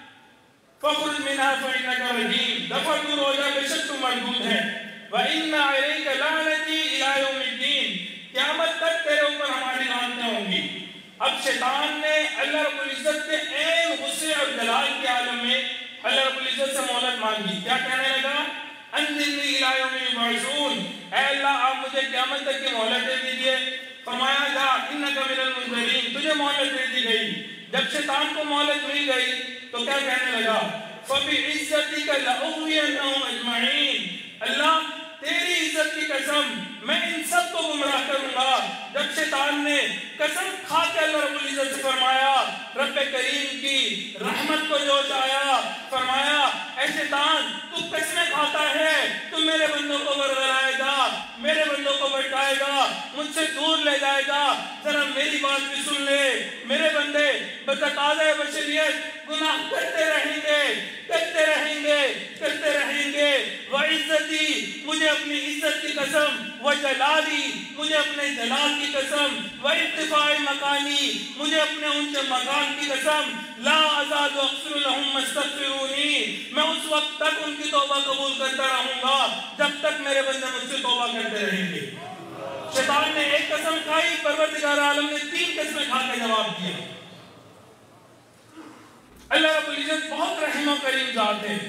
فخرج منها فإنك رجيم، دفع دور ہو جا، بے شک تو مردود ہے، وإن عليك لعنتي إلى يوم الدين، قیامت تک تیرے اوپر ہماری لعنتیں ہوں گی۔ اب شیطان نے اللہ رب العزت کے عین غصے اور جلال کے عالم میں اللہ رب العزت سے مہلت مانگی، کیا کہنے لگا؟ انظرنی الی یوم یبعثون، اے اللہ آپ مجھے قیامت تک کی مہلت دے دیجئے۔ فرمایا جا انک من المنظرین، تجھے مہلت دے دی گئی۔ جب شیطان کو مہلت مل گئی تو کیا کہنے لگا؟ فبعزتک لأغوینہم اجمعین، اللہ تیری عزت کی قسم میں ان سب کو گمراہ کروں گا۔ جب شیطان نے قسم کھا کے اللہ رب العزت سے فرمایا، رب کریم کی رحمت کو جوش آیا، فرمایا اے شیطان تو قسمیں کھاتا ہے، تو میرے بندوں کو برگلائے گا، میرے بندوں کو بھٹکائے گا، مجھ سے دور لے جائے گا، ذرا میری بات بھی سن لے۔ میرے بندے بتقاضۂ بشریت گناہ کرتے رہیں گے، کرتے رہیں گے، کرتے رہیں گے۔ وعزتی، مجھے اپنی عزت کی قسم، وجلالی، مجھے اپنے جلال کی قسم، وارتفاع مکانی، مجھے اپنے اونچے مکان کی قسم، لا ازال اغفر لهم ما استغفرونی، میں اس وقت تک ان کی توبہ قبول کرتا رہوں گا جب تک میرے بندے مجھ سے توبہ کرتے رہیں گے۔ شیطان نے ایک قسم کھائی، پروردگار عالم نے 3 قسمیں کھا کے جواب دیا۔ اللہ رب العزت بہت رحیم و کریم ذات ہے۔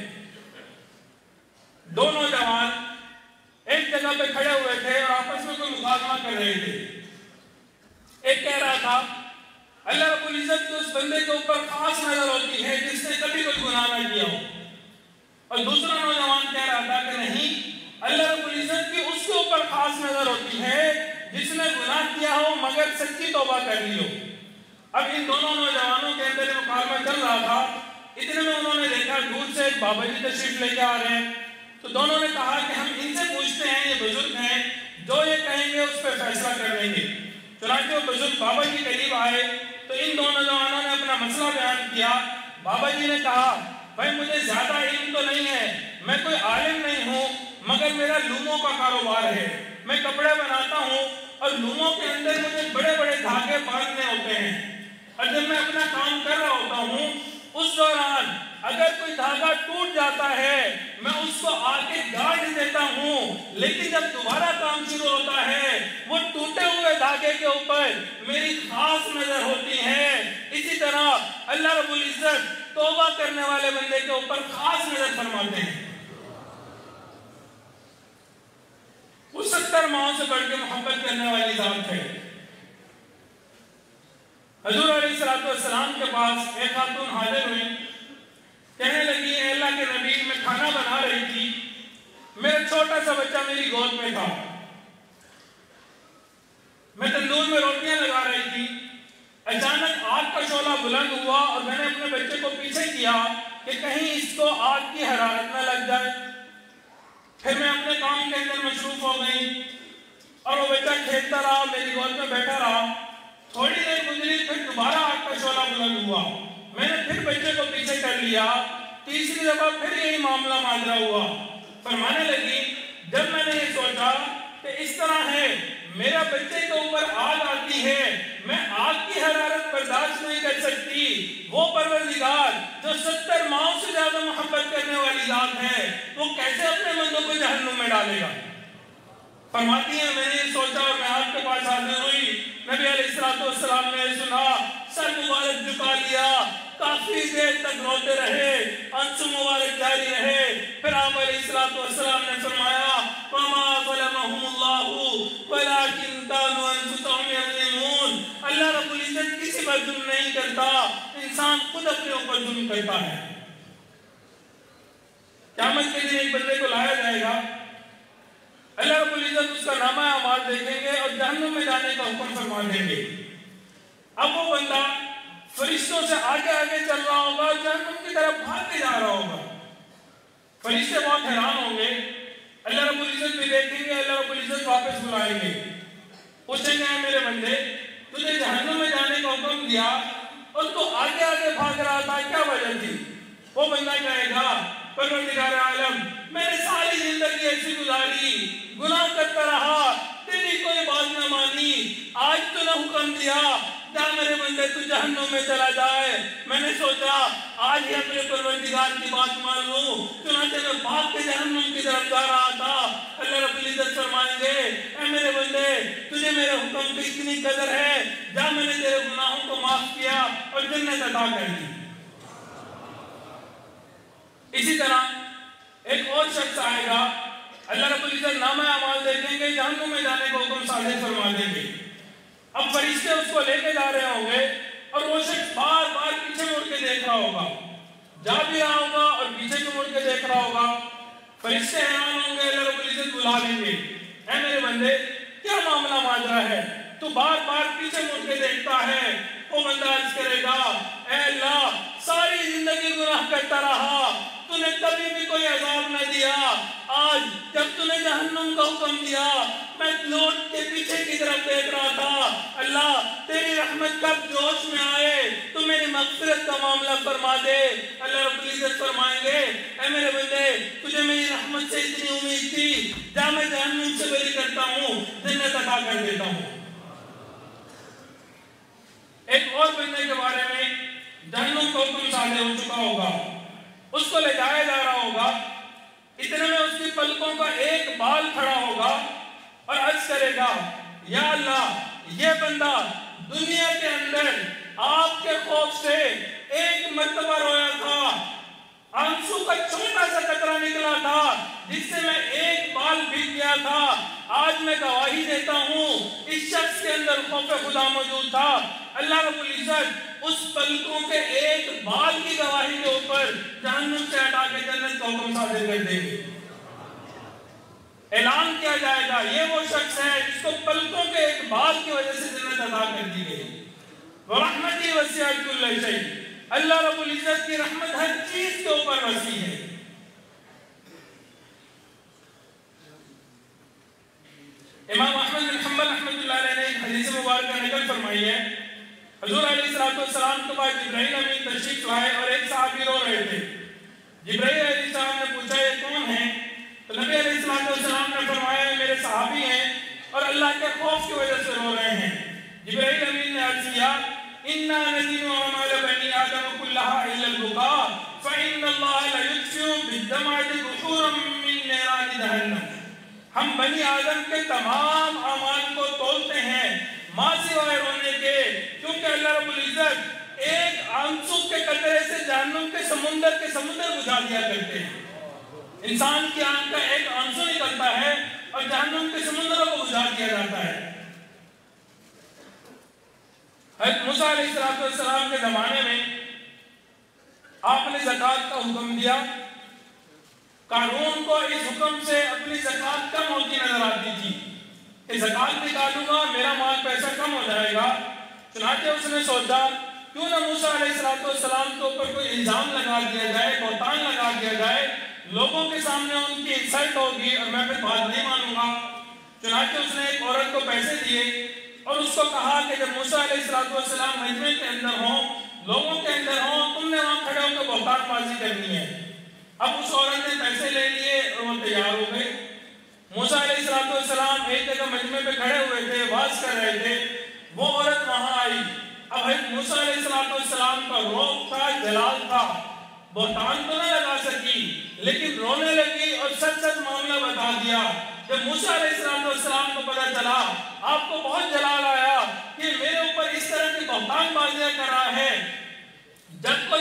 دو نوجوان ایک جگہ پہ کھڑے ہوئے تھے اور آپس میں کوئی مکالمہ کر رہے تھے۔ ایک کہہ رہا تھا اللہ رب العزت کو اس بندے کے اوپر خاص نظر ہوتی ہے جس نے کبھی کوئی گناہ نہ کیا ہو، اور دوسرا نوجوان کہہ رہا تھا کہ نہیں، اللہ رب العزت کی اس کے اوپر خاص نظر ہوتی ہے جس نے گناہ کیا ہو مگر سچی توبہ کر لی ہو۔ اب ان دونوں نوجوانوں کے اندر مکالمہ چل رہا تھا، اتنے میں انہوں نے دیکھا دور سے ایک بابا جی تشریف لے کے آ رہے ہیں، تو دونوں نے کہا کہ ہم ان سے پوچھتے ہیں، یہ بزرگ ہیں، جو یہ کہیں گے اس پہ فیصلہ کر لیں گے۔ چنانچہ وہ بزرگ بابا جی قریب آئے تو ان دو نوجوانوں نے اپنا مسئلہ بیان کیا۔ بابا جی نے کہا بھائی مجھے زیادہ علم تو نہیں ہے، میں کوئی عالم نہیں ہوں، مگر میرا لوموں کا کاروبار ہے، میں کپڑے بناتا ہوں اور لوموں کے اندر مجھے بڑے بڑے دھاگے باندھنے ہوتے ہیں، اور جب میں اپنا کام کر رہا ہوتا ہوں اس دوران اگر کوئی دھاگا ٹوٹ جاتا ہے میں اس کو آگے گاڑ دیتا ہوں، لیکن جب دوبارہ کام شروع ہوتا ہے وہ ٹوٹے ہوئے دھاگے کے اوپر میری خاص نظر ہوتی ہے۔ اسی طرح اللہ رب العزت توبہ کرنے والے بندے کے اوپر خاص نظر فرماتے ہیں۔ وہ 70 ماؤں سے بڑھ کے محبت کرنے والی ذات ہے۔ حضور علیہ السلام کے پاس ایک خاتون حاضر ہوئی، کہنے لگی اے اللہ کے نبی میں کھانا بنا رہی تھی، میرا چھوٹا سا بچہ میری گود میں تھا، میں تندور میں روٹیاں لگا رہی تھی، اچانک آگ کا شعلہ بلند ہوا اور میں نے اپنے بچے کو پیچھے کیا کہ کہیں اس کو آگ کی حرارت نہ لگ جائے۔ پھر میں اپنے کام کے اندر مصروف ہو گئی اور وہ بچہ کھیلتا رہا، میری گود میں بیٹھا رہا۔ تھوڑی دیر گزری، پھر دوبارہ آگ کا شعلہ بلند ہوا، میں نے پھر بچے کو پیچھے کر لیا، تیسری دفعہ پھر یہی معاملہ ماجرا ہوا۔ فرمانے لگی جب میں نے یہ سوچا کہ اس طرح ہے میرا بچے کے اوپر آگ آتی ہے، میں آگ کی حرارت برداشت نہیں کر سکتی، وہ پروردگار جو 70 ماؤں سے زیادہ محبت کرنے والی ذات ہے وہ کیسے اپنے بندوں کو جہنم میں ڈالے گا؟ فرماتی ہیں میں نے یہ سوچا اور میں آپ کے پاس حاضر ہوئی، نبی علیہ السلام نے سنا، سر مبارک جھکا لیا، काफी देर तक रोते रहे, आंसू मुबारक जारी रहे। फिर आप अलैहिस्सलाम ने फरमाया वमा ज़लमहुमुल्लाहु वलाकिन कानू अनफुसहुम यज़लिमून, अल्लाह रब्बुल इज्जत किसी पर जुल्म नहीं करता, इंसान खुद अपने ऊपर जुल्म करता है। क़यामत के दिन एक बंदे को लाया जाएगा, अल्लाह रब्बुल इज्जत उसका नामा अमाल देखेंगे और जहन्नुम में जाने का हुक्म फरमा देंगे। अब वो बंदा फरिश्तों से आगे आगे चल रहा होगा, जहन्नुम की तरफ भाग के जा रहा होगा। फरिश्ते बहुत हैरान होंगे, अल्लाह रब्बुल इज्जत भी देखेंगे, अल्लाह रब्बुल इज्जत वापस बुलाएंगे, पूछेंगे मेरे बंदे तुझे जहन्नुम में जाने का हुक्म दिया और तू आगे आगे भाग रहा था, क्या वजह थी? वो बंदा कहेगा परवरदिगार आलम, मैंने सारी जिंदगी ऐसी गुजारी, गुनाह करता रहा, तेरी कोई बात न मानी, आज तूने हुक्म दिया जा मेरे बंदे तू जहन्नुम में चला जाए, मैंने सोचा आज ही अपने परवरदिगार की बात मान लूं, चुनांचे मैं भाग के जहन्नुम की तरफ जा रहा था। अल्लाह रब्बुल इज्जत फरमाएंगे ऐ मेरे बंदे तुझे मेरे हुक्म की इतनी कदर है, जा मैंने तेरे गुनाहों को माफ किया और जन्नत अता कर दी। इसी तरह एक और शख्स आएगा, अल्लाह रब्बुल इज्जत नामा अमाल देखेंगे, जहन्नुम में जाने का हुक्म सादिर फरमा देंगे। अब फरिश्ते उसको लेके जा रहे होंगे और वो शख्स बार बार पीछे मुड़ के देख रहा होगा, जा भी रहा होगा और पीछे को मुड़ के देख रहा होगा। फरिश्ते हैरान होंगे, अल्लाह रब्बुल इज्जत बुला लेंगे, ऐ मेरे बंदे क्या मामला माजरा है, तू बार बार पीछे मुड़ के देखता है। वो बंदा अर्ज करेगा ऐ अल्लाह सारी जिंदगी गुनाह करता रहा, तूने कभी भी कोई अज़ाब न दिया, आज जब तूने जहन्नुम का हुक्म दिया मैं लौट के पीछे की तरफ देख रहा था, अल्लाह तेरी रहमत कब जोश में आए तो मेरी मग़फ़िरत का मामला फरमा दे। अल्लाह रब्बुल इज्जत फरमाएंगे ऐ मेरे बंदे तुझे मेरी रहमत से इतनी उम्मीद थी, जा मैं जहन्नुम से बरी करता हूँ, जन्नत अता कर देता हूँ। एक और बंदे के बारे में जहन्नुम का हुक्म सादिर हो चुका होगा, उसको ले जाया जा रहा होगा, इतने में उसकी पलकों का एक बाल खड़ा होगा और अर्ज करेगा या अल्लाह ये बंदा दुनिया के अंदर आपके खौफ से एक मर्तबा रोया था, आंसू का छोटा सा कतरा निकला था जिससे मैं एक बाल भीग गया था, आज मैं गवाही देता हूँ इस शख्स के अंदर खौफ खुदा मौजूद था। अल्लाह रब्बुल इज्जत उस पलकों के एक बाल की गवाही के ऊपर जहन्नुम से हटा के जन्नत का हुक्म सादिर कर देंगे। ऐलान किया जाएगा ये वो शख्स है जिसको पलकों के एक बाल की वजह से जन्नत अता कर दी गई। रहमती वसिअत कुल्ल शै, अल्लाह रब्बुल इज्जत की रहमत हर चीज के ऊपर वसी है। इमाम अहमद बिन हंबल रहमतुल्लाह अलैह ने एक हदीस मुबारक नकल फरमाई है, हुजूर अलैहिस्सलाम के पास जिब्राइल अमीन तशरीफ लाए और एक सहाबी रो रहे थे। जिब्राइल अलैहिस्सलाम ने पूछा ये कौन है? तो नबी अलैहिस्सलाम ने फरमाया मेरे सहाबी हैं और अल्लाह के खौफ की वजह से रो रहे हैं। जिब्राइल अमीन ने अर्ज किया इन्ना नज़ीनु अमाल बनी आदम कुल्लहा इल्ला अल-बुका फ़इन्नल्लाह ला युत्फ़िउ बिद्दमाति बुख़ूरम मिन निरानि जहन्नम, हम बनी आदम के तमाम अमाल को तोलते हैं माँ सिवाय रोने के, क्योंकि अल्लाह रब्बुल इज्जत एक आंसू के कतरे से जहन्नुम के समुंदर बुझा दिया करते हैं। इंसान की आंख का एक आंसू निकलता है और जहन्नुम के समुंदरों को बुझा दिया जाता है। हज़रत मूसा अलैहिस्सलाम के जमाने में आपने ज़कात का हुक्म दिया, कारून को इस हुक्म से अपनी ज़कात कम होती नजर आती थी कि ज़कात निकालूंगा मेरा माल पैसा कम हो जाएगा। चुनांचे उसने सोचा क्यों ना मूसा अलैहिस्सलाम के ऊपर कोई इल्जाम लगा दिया जाए, बहतान लगा दिया जाए, लोगों के सामने उनकी इंसल्ट होगी और मैं फिर बात नहीं मानूंगा। चुनांचे उसने एक औरत को पैसे दिए और उसको कहा कि जब मूसा अलैहिस्सलाम मजमे के अंदर हो, लोगों के अंदर हो, तुमने वहां खड़े होकर बहतानबाजी करनी है। अब उस औरत ने पैसे ले लिए और वो तैयार हो गए। मूसा अलैहिस्सलाम एक जगह मजमे पे खड़े हुए थे, वाज कर रहे थे, वो औरत वहां आई। अब हज़रत मूसा अलैहिस्सलाम का रोब था, जलाल था, बहतान तो न लगा सकी लेकिन रोने लगी और सच सच मामला बता दिया। जब मूसा अलैहिस्सलाम को पता चला, आपको बहुत जलाल आया कि मेरे ऊपर इस तरह की बहतानबाजियां कर रहा है, जब कोई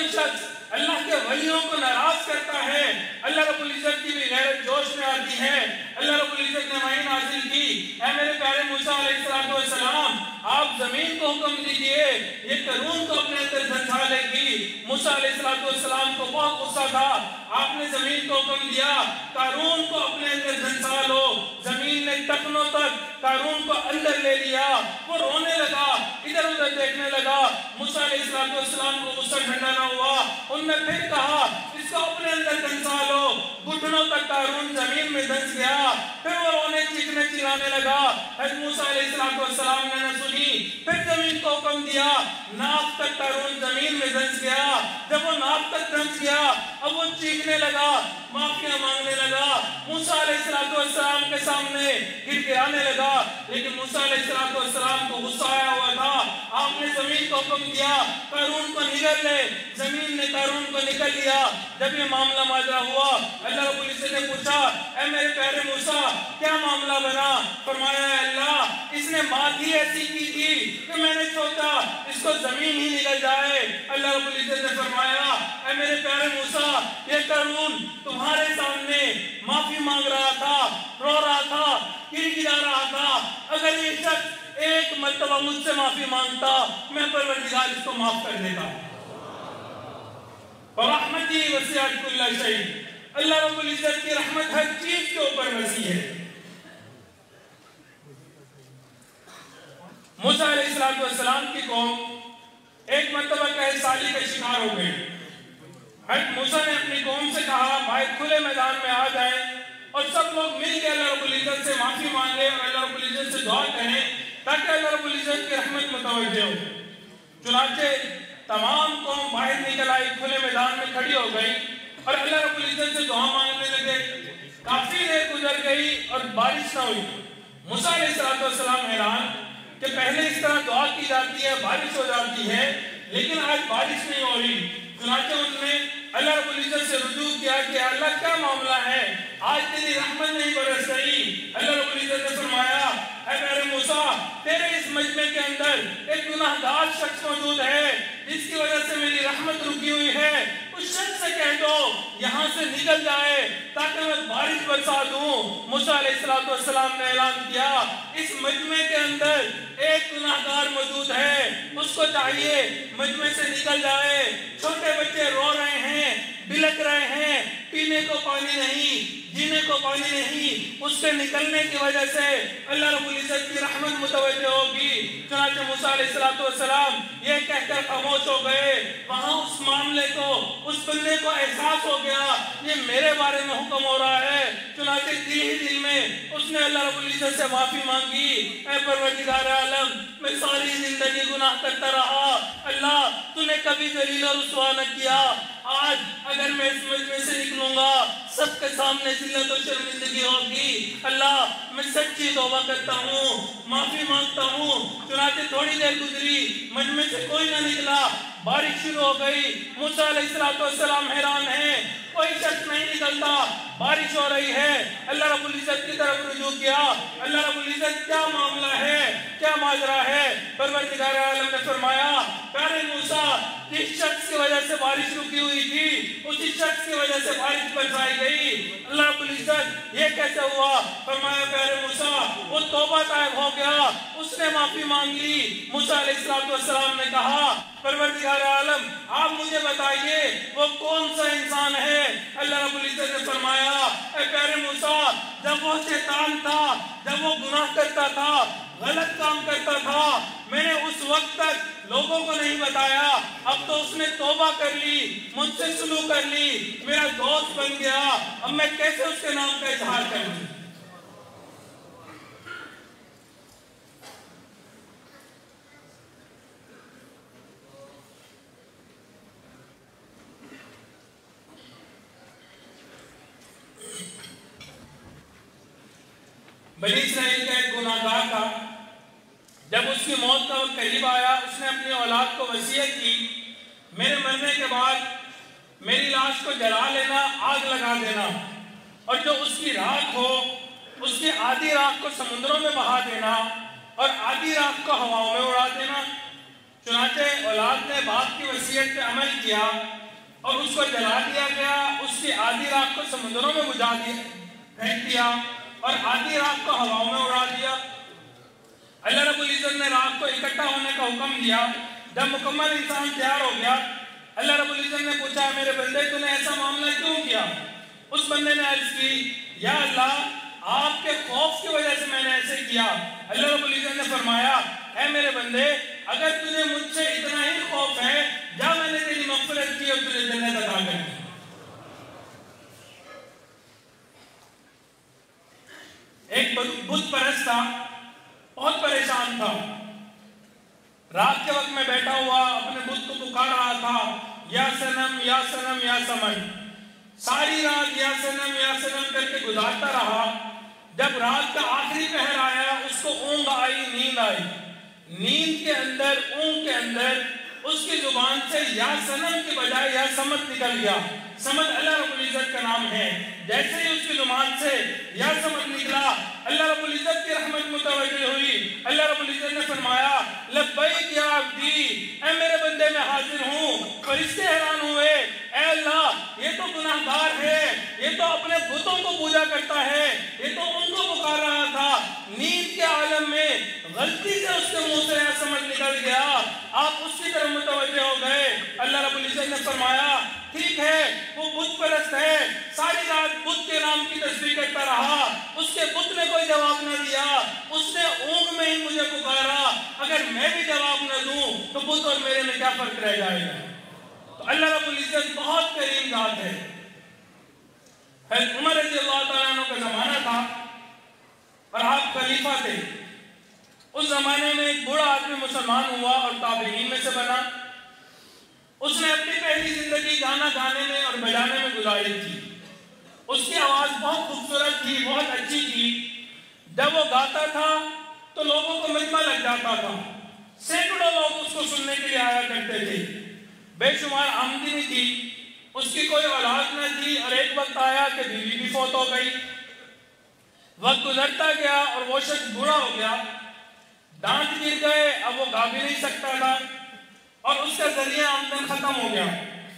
अलैहिस्सलाम को बहुत गुस्सा था। आपने जमीन को हुक्म दिया कारून को अपने अंदर झंसा लो। जमीन ने टखनों तक कारून को अंदर ले लिया। वो रोने लगा, इधर उधर देखने लगा। मूसा अलैहिस्सलाम को गुस्सा ठंडा ना हुआ। उनने फिर कहा इसको अपने अंदर झंसा लो। घुटनों तक कारून जमीन में धंस गया। फिर वो रोने चीखने चिल्लाने लगा। हज़रत मूसा अलैहिस्सलाम ने न सुनी। फिर जमीन को हुक्म दिया, नाक तक कारून जमीन में धंस गया। जब वो नाक तक धंस गया, अब वो चीखने लगा, माफियां मांगने लगा। मूसा अलैहिस्सलाम के सामने गिड़गिड़ाने लगा। लेकिन मूसा अलैहिस्सलाम को गुस्सा आया हुआ था। आपने जमीन को हुक्म दिया कारून को निगल ले। जमीन ने कारून को निगल लिया। जब ये मामला माजरा हुआ, अल्लाह रब्बुल इज्जत ने पूछा, ऐ मेरे प्यारे मूसा क्या मामला बना? फरमाया, अल्लाह इसने बात ही ऐसी की थी कि मैंने सोचा इसको जमीन ही निगल जाए। अल्लाह रब्बुल इज्जत ने फरमाया, ऐ मेरे प्यारे मूसा ये कारून तुम्हारे सामने माफी मांग रहा था, रो रहा था, गिड़गिड़ा रहा था। अगर ये शख्स एक मर्तबा मुझसे माफी मांगता, मैं परवरदिगार इसको माफ कर देता। रहमती वसिअत कुल्ल शै। अल्लाह रब्बुल इज्जत की रहमत हर चीज के ऊपर वसी है। मूसा अलैहिस्सलाम की कौम एक मर्तबा कहसाली का शिकार हो गई। हज़रत मूसा ने अपनी कौम से कहा, भाई खुले मैदान में आ जाए और सब लोग मिल के अल्लाह रब्बुल इज्जत से माफी मांगे और अल्लाह रब्बुल इज्जत से दुआ करें ताकि अल्लाह रब्बुल इज्जत की रहमत मुतवज्जह हो। चुनाचे तमाम कौम बाहर निकल आई, खुले मैदान में खड़ी हो गई और अल्लाह रब्बुल इज्जत से दुआ मांगने लगे। काफी देर गुजर गई और बारिश ना हुई। मूसा अलैहिस्सलाम हैरान कि पहले इस तरह दुआ की जाती है, बारिश हो जाती है, लेकिन आज बारिश नहीं हो रही। चुनाचे उन्होंने अल्लाह रब्बुल इज्जत से रुजू किया कि अल्लाह क्या मामला है, आज तेरी रहमत नहीं बरस रही। अल्लाह रब्बुल इज्जत ने फरमाया, ऐ मेरे मूसा तेरे इस मजमे के अंदर एक गुनाहगार शख्स मौजूद है जिसकी वजह से मेरी रहमत रुकी हुई है। उस शख्स से कह दो यहाँ से निकल जाए ताकि मैं बारिश बरसा दूं। मूसा अलैहिस्सलाम ने ऐलान किया, इस मजमे के अंदर एक गुनाहगार मौजूद है, उसको चाहिए मजमे से निकल जाए। छोटे बच्चे रो रहे हैं, बिलक रहे हैं, पीने को पानी नहीं, जीने को पानी नहीं। उसके निकलने की वजह से अल्लाह रब्बुल इज्जत की रहमत मुतवज्जह होगी। चुनांचे मूसा अलैहिस्सलाम ये कहकर खामोश हो गए। वहां उस मामले को, उस बंदे को एहसास हो गया ये मेरे बारे में हुक्म हो रहा है। चुनांचे दिल ही दिल में उसने अल्लाह रब्बुल इज्जत से माफी मांगी, ऐ परवरदिगार आलम मैं सारी जिंदगी गुनाह करता रहा, अल्लाह तूने कभी जलील और रुसवा न किया। आज अगर मैं इस मजमे से निकलूंगा सबके सामने जिल्लत और शर्मिंदगी होगी। अल्लाह मैं सच्ची तौबा करता हूँ, माफी मांगता हूँ। चुनांचे थोड़ी देर गुजरी, मजमे से कोई ना निकला, बारिश शुरू हो गई। मूसा अलैहिस्सलाम हैरान है, कोई शख्स नहीं निकलता, बारिश हो रही है। अल्लाह रब्बुल इज्जत की तरफ रुजू किया, अल्लाह रब्बुल इज्जत क्या मामला है, क्या माजरा है? परवरदिगार आलम ने फरमाया, प्यारे मूसा जिस शख्स की वजह से बारिश रुकी हुई थी उसी शख्स की वजह से बारिश बरसाई गई। अल्लाह रब्बुल इज्जत ये कैसे हुआ? फरमाया, प्यारे मूसा वो तौबा तायब हो गया, उसने माफी मांग ली। मूसा अलैहिस्सलाम ने कहा, परवरदिगार आलम आप मुझे बताइए वो कौन सा इंसान है? अल्लाह रब्बुल इज्जत ने फरमाया, ऐ प्यारे मूसा जब वो शैतान था, जब वो गुनाह करता था, गलत काम करता था, मैंने उस वक्त तक लोगों को नहीं बताया। अब तो उसने तौबा कर ली, मुझसे सुलूक कर ली, मेरा दोस्त बन गया, अब मैं कैसे उसके नाम का इजहार करूं? बनी इस्राइल का एक गुनाहगार था, जब उसकी मौत का वक्त करीब आया उसने अपनी औलाद को वसीयत की, मेरे मरने के बाद मेरी लाश को जला लेना, आग लगा देना, और जो उसकी राख हो उसकी आधी राख को समुद्रों में बहा देना और आधी राख को हवाओं में उड़ा देना। चुनांचे औलाद ने बाप की वसीयत पे अमल किया और उसको जला दिया गया। उसकी आधी राख को समुद्रों में बुझा दिया, फेंक दिया और आधी राख को हवाओं में उड़ा दिया। अल्लाह रब्बुल इज्जत ने राख को इकट्ठा होने का हुक्म दिया। जब मुकम्मल इंसान तैयार हो गया, اللہ رب العزت نے پوچھا میرے بندے تو نے ایسا معاملہ کیوں کیا؟ اس بندے نے عرض کی یا اللہ آپ کے خوف کی وجہ سے میں نے ایسے کیا۔ اللہ رب العزت نے فرمایا اے میرے بندے اگر تجھے مجھ سے اتنا ہی خوف ہے جا میں نے تیری مغفرت کی اور تجھے جنت عطا کر دی۔ ایک بت پرست تھا، بہت پریشان تھا، رات کے وقت میں بیٹھا ہوا اپنے بت کو پکار رہا تھا یا سنم یا سنم یا سمن، ساری رات یا سنم کر کے گزارتا رہا۔ جب رات کا آخری پہر آیا اس کو اونگ آئی، نیند آئی، نیند کے اندر اونگ کے اندر اس کی زبان سے یا سنم کی بجائے یا سمت نکل گیا۔ سمت اللہ رب العزت کا نام ہے۔ جیسے ہی اس کی زبان سے یا سمت نکلا اللہ رب العزت کی رحمت متوجہ ہوئی۔ اللہ رب العزت نے فرمایا لبیک یا عبدی، اے میرے بندے میں حاضر ہوں۔ فرشتے حیران ہوئے اے اللہ یہ تو گناہ گار ہے، یہ تو اپنے بتوں کو پوجا کرتا ہے، یہ تو ان کو پکار رہا تھا، نیند کے عالم میں غلطی سے اس کے منہ سے یا سمجھ نکل گیا۔ آپ اس کی طرف متوجہ ہو گئے۔ اللہ رب العزت نے فرمایا ٹھیک ہے وہ بت پرست ہے، ساری رات بت کے نام کی تسبیح کرتا رہا، اس کے بت نے کوئی جواب نہ دیا، اس نے اونگ میں ہی مجھے پکارا، اگر میں بھی جواب نہ دوں تو بت اور میرے میں کیا فرق رہ جائے گا؟ تو اللہ رب العزت بہت کریم ذات ہے۔ حضرت عمر رضی اللہ تعالیٰ عنہ کا زمانہ تھا اور آپ خلیفہ تھے۔ اس زمانے میں ایک بوڑھا آدمی مسلمان ہوا اور تابعین میں سے بنا۔ اس نے اپنی پہلی زندگی گانا گانے میں اور بجانے میں گزاری تھی۔ اس کی آواز بہت خوبصورت تھی، بہت اچھی تھی۔ جب وہ گاتا تھا تو لوگوں کو مجمع لگ جاتا تھا، سینکڑوں لوگ اس کو سننے کے لیے آیا کرتے تھے۔ بے شمار آمدنی تھی، اس کی کوئی اولاد نہ تھی اور ایک وقت آیا کہ بیوی بھی فوت ہو گئی۔ وقت گزرتا گیا اور وہ شخص بوڑھا ہو گیا، دانت گر گئے، اب وہ گا بھی نہیں سکتا تھا اور اس کا ذریعہ آمدن ختم ہو گیا۔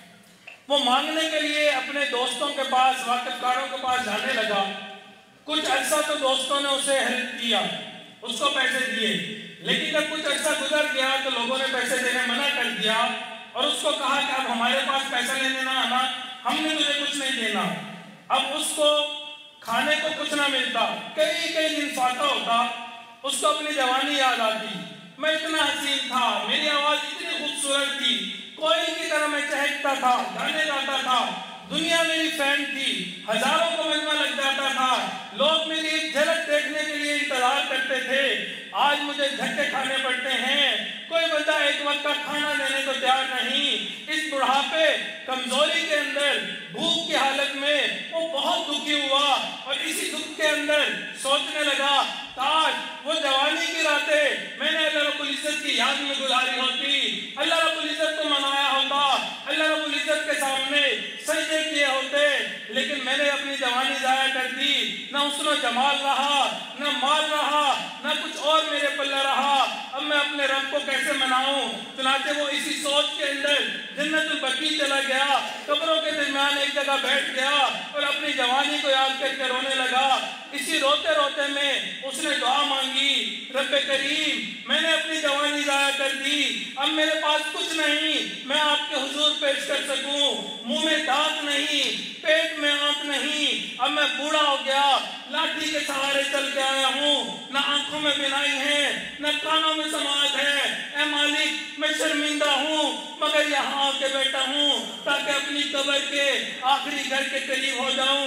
وہ مانگنے کے لیے اپنے دوستوں کے پاس، واقف کاروں کے پاس جانے لگا۔ کچھ عرصہ تو دوستوں نے اسے ہیلپ کیا، اس کو پیسے دیے، لیکن جب کچھ عرصہ گزر گیا تو لوگوں نے پیسے دینے منع کر دیا اور اس کو کہا کہ اب ہمارے پاس پیسہ لینے نہ آنا، ہم نے تجھے کچھ نہیں دینا۔ اب اس کو کھانے کو کچھ نہ ملتا، کئی دن فاقہ ہوتا، اس کو اپنی جوانی یاد آتی، میں اتنا حسین تھا، میری آواز اتنی خوبصورت تھی، کوئل کی طرح میں چہکتا تھا، گانے گاتا تھا، دنیا میری فین تھی، ہزاروں کو مجمع لگ جاتا تھا، لوگ میری ایک جھلک دیکھنے کے لیے انتظار کرتے تھے، آج مجھے دھکے کھانے پڑتے ہیں، کوئی بندہ ایک وقت کا کھانا دینے کو تیار نہیں۔ اس بڑھاپے، کمزوری کے اندر، بھوک کی حالت میں وہ بہت دکھی ہوا اور اسی دکھ کے اندر سوچنے لگا کاش وہ جوانی کی راتیں میں نے اللہ رب العزت کی یاد میں گزاری ہوتی، اللہ رب العزت کو منایا ہوتا، اللہ رب العزت کے سامنے سجدے کیے ہوتے، لیکن میں نے اپنی جوانی ضائع کر دی، نہ حسن و جمال رہا، نہ مال رہا، نہ کچھ اور میرے پلے رہا، اب میں اپنے رب کو کیسے مناؤں؟ چنانچہ وہ اسی سوچ کے اندر جنت البقیع چلا گیا، قبروں کے درمیان ایک جگہ بیٹھ گیا اور اپنی جوانی کو یاد کر کے رونے لگا۔ اسی روتے روتے میں اس نے دعا مانگی، رب کریم میں نے اپنی جوانی ضائع کر دی، اب میرے پاس کچھ نہیں میں آپ کے حضور پیش کر سکوں، منہ میں دانت نہیں، پیٹ میں آنکھ نہیں، اب میں بوڑھا ہو گیا، لاٹھی کے سہارے چل کے آیا ہوں، نہ آنکھوں میں بینائی ہے، نہ کانوں میں سماعت ہے، اے مالک میں شرمندہ ہوں مگر یہاں آ کے بیٹھا ہوں تاکہ اپنی قبر کے آخری گھر کے قریب ہو جاؤں۔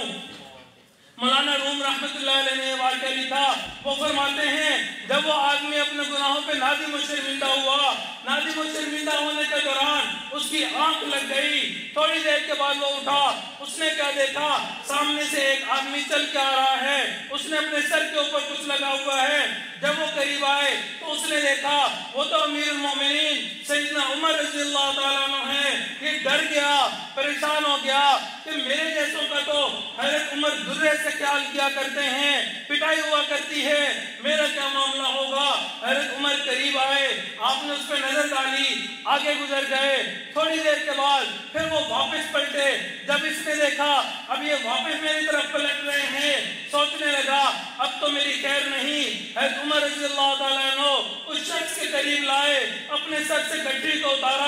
مولانا روم رحمت اللہ علیہ نے واقعہ لکھا، وہ فرماتے ہیں جب وہ آدمی اپنے گناہوں پہ نادم و شرمندہ ہوا، نادم و شرمندہ ہونے کے دوران اس کی آنکھ لگ گئی، تھوڑی دیر کے بعد وہ اٹھا، اس نے کیا دیکھا، سامنے سے ایک آدمی چل کے آ رہا ہے، اس نے اپنے سر کے اوپر کچھ لگا ہوا ہے، جب وہ قریب آئے تو اس نے دیکھا وہ تو امیر المومنین سیدنا عمر رضی اللہ تعالیٰ عنہ ہے۔ یہ ڈر گیا، پریشان ہو گیا کہ میرے جیسوں کا تو حضرت عمر درے سے خیال کیا کرتے ہیں، پٹائی ہوا کرتی ہے، میرا کیا معاملہ ہوگا؟ حضرت عمر قریب آئے، آپ نے اس پہ نظر ڈالی، آگے گزر گئے، تھوڑی دیر کے بعد پھر وہ واپس پلٹے، جب اس نے دیکھا اب یہ واپس میری طرف پلٹ رہے ہیں، سوچنے لگا اب تو میری خیر نہیں۔ حضرت عمر رضی اللہ تعالیٰ عنہ اس شخص کے قریب لائے، اپنے سر سے گٹھی کو اتارا،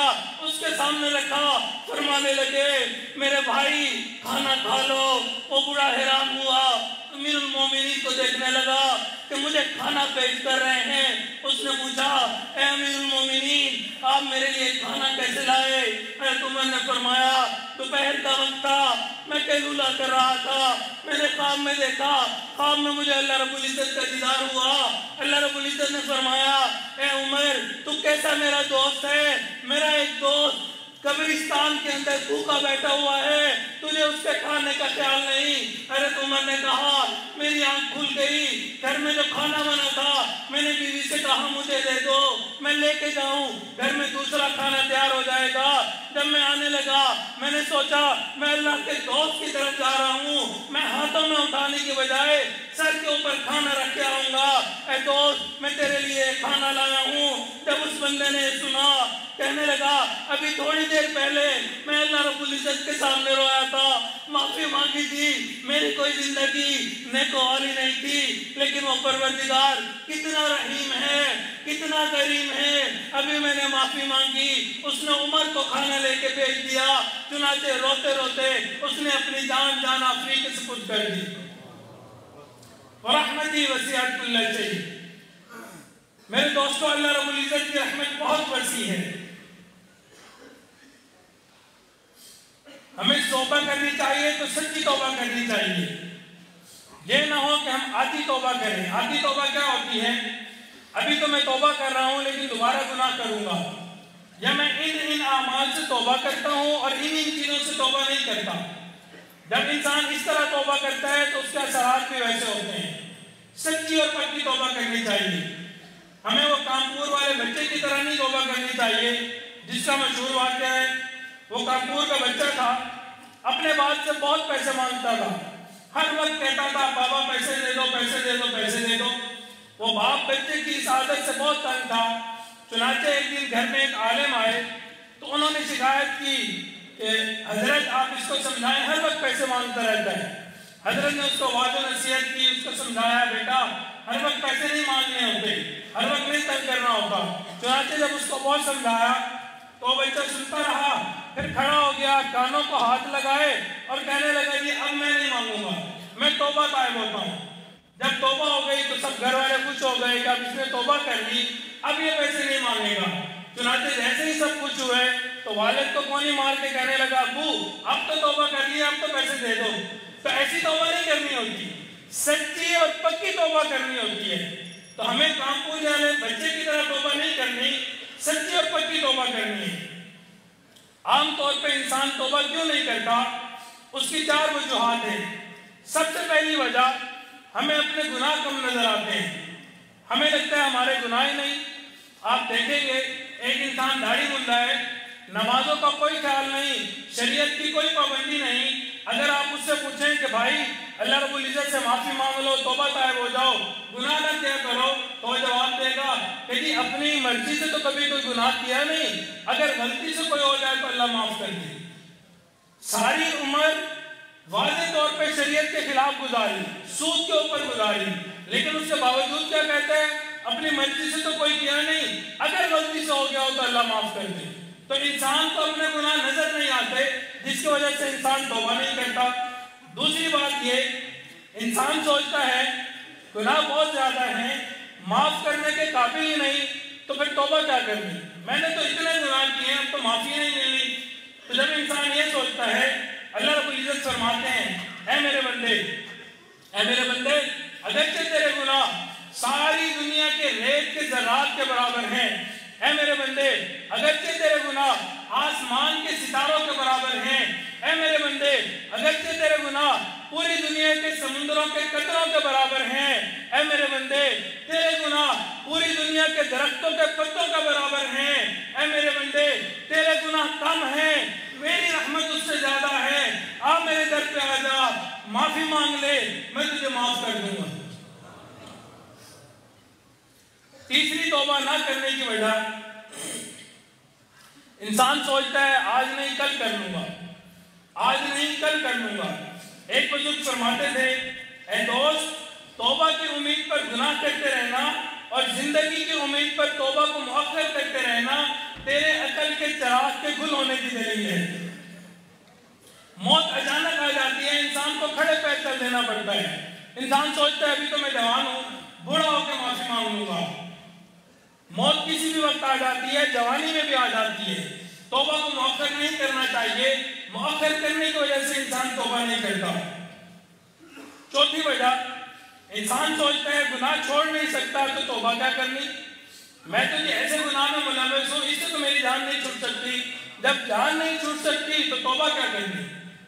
اس کے سامنے رکھا، فرمانے لگے میرے بھائی کھانا کھا لو۔ وہ بوڑھا حیران ہوا، امیر المومنین کو دیکھنے لگا کہ مجھے کھانا پیش کر رہے ہیں۔ اس نے پوچھا اے امیر المومنین آپ میرے لیے کھانا کیسے لائے؟ حضرت عمر نے فرمایا دوپہر کا وقت تھا، میں قیلولہ کر رہا تھا، میں نے خواب میں دیکھا، خواب میں مجھے اللہ رب العزت کا دیدار ہوا۔ اللہ رب العزت نے فرمایا اے عمر تو کیسا میرا دوست ہے؟ میرا ایک دوست قبرستان کے اندر بھوکا بیٹھا ہوا ہے، تجھے اس کے کھانے کا خیال نہیں۔ حضرت عمر نے کہا میری آنکھ کھل گئی، گھر میں جو کھانا بنا تھا میں نے بیوی سے کہا مجھے دے دو، میں لے کے جاؤں، گھر میں دوسرا کھانا تیار ہو جائے گا۔ جب میں آنے لگا میں نے سوچا میں اللہ کے دوست کی طرف جا رہا ہوں، میں ہاتھوں میں اٹھانے کی بجائے سر کے اوپر کھانا رکھ کے آؤں گا۔ اے دوست میں تیرے لیے کھانا لایا ہوں۔ جب اس بندے نے سنا کہنے لگا ابھی تھوڑی دیر پہلے میں اللہ رب العزت کے سامنے رویا تھا، معافی مانگی تھی، میری کوئی زندگی نیکواری نہیں تھی، لیکن وہ پروردگار کتنا رحیم ہے، کتنا کریم ہے، ابھی میں نے معافی مانگی۔ اس نے عمر کو کھانا لے کے بھیج دیا، چنانچہ روتے روتے اس نے اپنی جان آفری کے سپرد کر دی۔ ورحمتی وسعت کل شیء۔ میرے دوستو اللہ رب العزت کی رحمت بہت وسیع ہے، ہمیں توبہ کرنی چاہیے تو سچی توبہ کرنی چاہیے، یہ نہ ہو کہ ہم آدھی توبہ کریں۔ آدھی توبہ کیا ہوتی ہے؟ ابھی تو میں توبہ کر رہا ہوں لیکن دوبارہ گناہ کروں گا، یا میں ان اعمال سے توبہ کرتا ہوں اور ان چیزوں سے توبہ نہیں کرتا۔ جب انسان اس طرح توبہ کرتا ہے تو اس کے اثرات بھی ویسے ہوتے ہیں۔ سچی اور پکی توبہ کرنی چاہیے، ہمیں وہ کانپور والے بچے کی طرح نہیں توبہ کرنی چاہیے جس کا مشہور واقعہ ہے۔ وہ کانپور کا بچہ تھا، اپنے باپ سے بہت پیسے مانگتا تھا، ہر وقت کہتا تھا بابا پیسے دے دو پیسے دے دو پیسے دے دو۔ وہ باپ بچے کی اس عادت سے بہت تنگ تھا، چنانچہ ایک دن گھر میں ایک عالم آئے تو انہوں نے شکایت کی کہ حضرت آپ اس کو سمجھائیں، ہر وقت پیسے مانگتا رہتا ہے۔ حضرت نے اس کو واضح و نصیحت کی، اس کو سمجھایا بیٹا ہر وقت پیسے نہیں مانگنے ہوتے، ہر وقت نہیں تنگ کرنا ہوتا۔ چنانچہ جب اس کو بہت سمجھایا تو بچہ سنتا رہا، پھر کھڑا ہو گیا، کانوں کو ہاتھ لگائے اور کہنے لگا جی اب میں نہیں مانگوں گا، میں توبہ طائب ہوتا ہوں۔ جب توبہ ہو گئی تو سب گھر والے خوش ہو گئے کہ اب اس نے توبہ کر لی، اب یہ پیسے نہیں مانگے گا۔ چنانچہ جیسے ہی سب خوش ہوئے تو والد کو کونی مار کے کہنے لگا ابو اب تو توبہ کر لی، اب تو پیسے دے دو۔ تو ایسی توبہ نہیں کرنی ہوتی، سچی اور پکی توبہ کرنی ہوتی ہے۔ تو ہمیں کانپور والے بچے کی طرح توبہ نہیں کرنی، سچی اور پکی توبہ کرنی ہے۔ عام طور پہ انسان توبہ کیوں نہیں کرتا؟ اس کی 4 وجوہات ہیں۔ سب سے پہلی وجہ ہمیں اپنے گناہ کم نظر آتے ہیں، ہمیں لگتا ہے ہمارے گناہ ہی نہیں۔ آپ دیکھیں گے ایک انسان داڑھی منڈا ہے، نمازوں کا کوئی خیال نہیں، شریعت کی کوئی پابندی نہیں، اگر آپ اس سے پوچھیں کہ بھائی اللہ رب العزت سے معافی مانگ لو، توبہ طائب ہو جاؤ، گناہ نہ کیا کرو، تو وہ جواب دے گا کہ جی اپنی مرضی سے تو کبھی کوئی گناہ کیا نہیں، اگر غلطی سے کوئی ہو جائے تو اللہ معاف کر دے۔ ساری عمر واضح طور پہ شریعت کے خلاف گزاری، سود کے اوپر گزاری، لیکن اس کے باوجود کیا کہتا ہے اپنی مرضی سے تو کوئی کیا نہیں، اگر غلطی سے ہو گیا ہو تو اللہ معاف کر دے۔ تو انسان کو اپنے گناہ نظر نہیں آتے، جس کی وجہ سے انسان توبہ نہیں کرتا۔ دوسری بات یہ انسان سوچتا ہے گناہ بہت زیادہ ہیں، معاف کرنے کے قابل ہی نہیں، تو پھر توبہ کیا کرنی، میں نے تو اتنے گناہ کیے ہیں اب تو معافی نہیں ملنی۔ تو جب انسان یہ سوچتا ہے اللہ رب العزت فرماتے ہیں اے میرے بندے اگرچہ تیرے گناہ ساری دنیا کے ریت کے ذرات کے برابر ہیں، اے میرے بندے اگرچہ تیرے گناہ آسمان کے ستاروں کے برابر ہیں، اے میرے بندے اگرچہ تیرے گناہ پوری دنیا کے سمندروں کے قطروں کے برابر ہیں، اے میرے بندے تیرے گناہ پوری دنیا کے درختوں کے پتوں کے برابر ہیں، اے میرے بندے تیرے گناہ کم ہیں، میری رحمت اس سے زیادہ ہے، آ میرے در پہ آ جا، معافی مانگ لے، میں تجھے معاف کر دوں گا۔ تیسری توبہ نہ کرنے کی وجہ انسان سوچتا ہے آج نہیں کل کر لوں گا، آج نہیں کل کر لوں گا۔ ایک بزرگ فرماتے تھے اے دوست توبہ کی امید پر گناہ کرتے رہنا اور زندگی کی امید پر توبہ کو مؤخر کرتے رہنا تیرے عقل کے چراغ کے گل ہونے کی دلیل ہے۔ موت اچانک آ جاتی ہے، انسان کو کھڑے پیر چل دینا پڑتا ہے۔ انسان سوچتا ہے ابھی تو میں جوان ہوں، بوڑھا ہو کے معافی مانگ لوں گا۔ موت کسی بھی وقت آ جاتی ہے، جوانی میں بھی آ جاتی ہے۔ توبہ کو مؤخر نہیں کرنا چاہیے، مؤخر کرنے کی وجہ سے انسان توبہ نہیں کرتا۔ چوتھی وجہ، انسان سوچتا ہے گناہ چھوڑ نہیں سکتا تو توبہ کیا کرنی، میں تو یہ ایسے گناہ میں ملوث ہوں، اس سے تو میری جان نہیں چھوٹ سکتی۔ جب جان نہیں چھوٹ سکتی تو توبہ کیا کرنی۔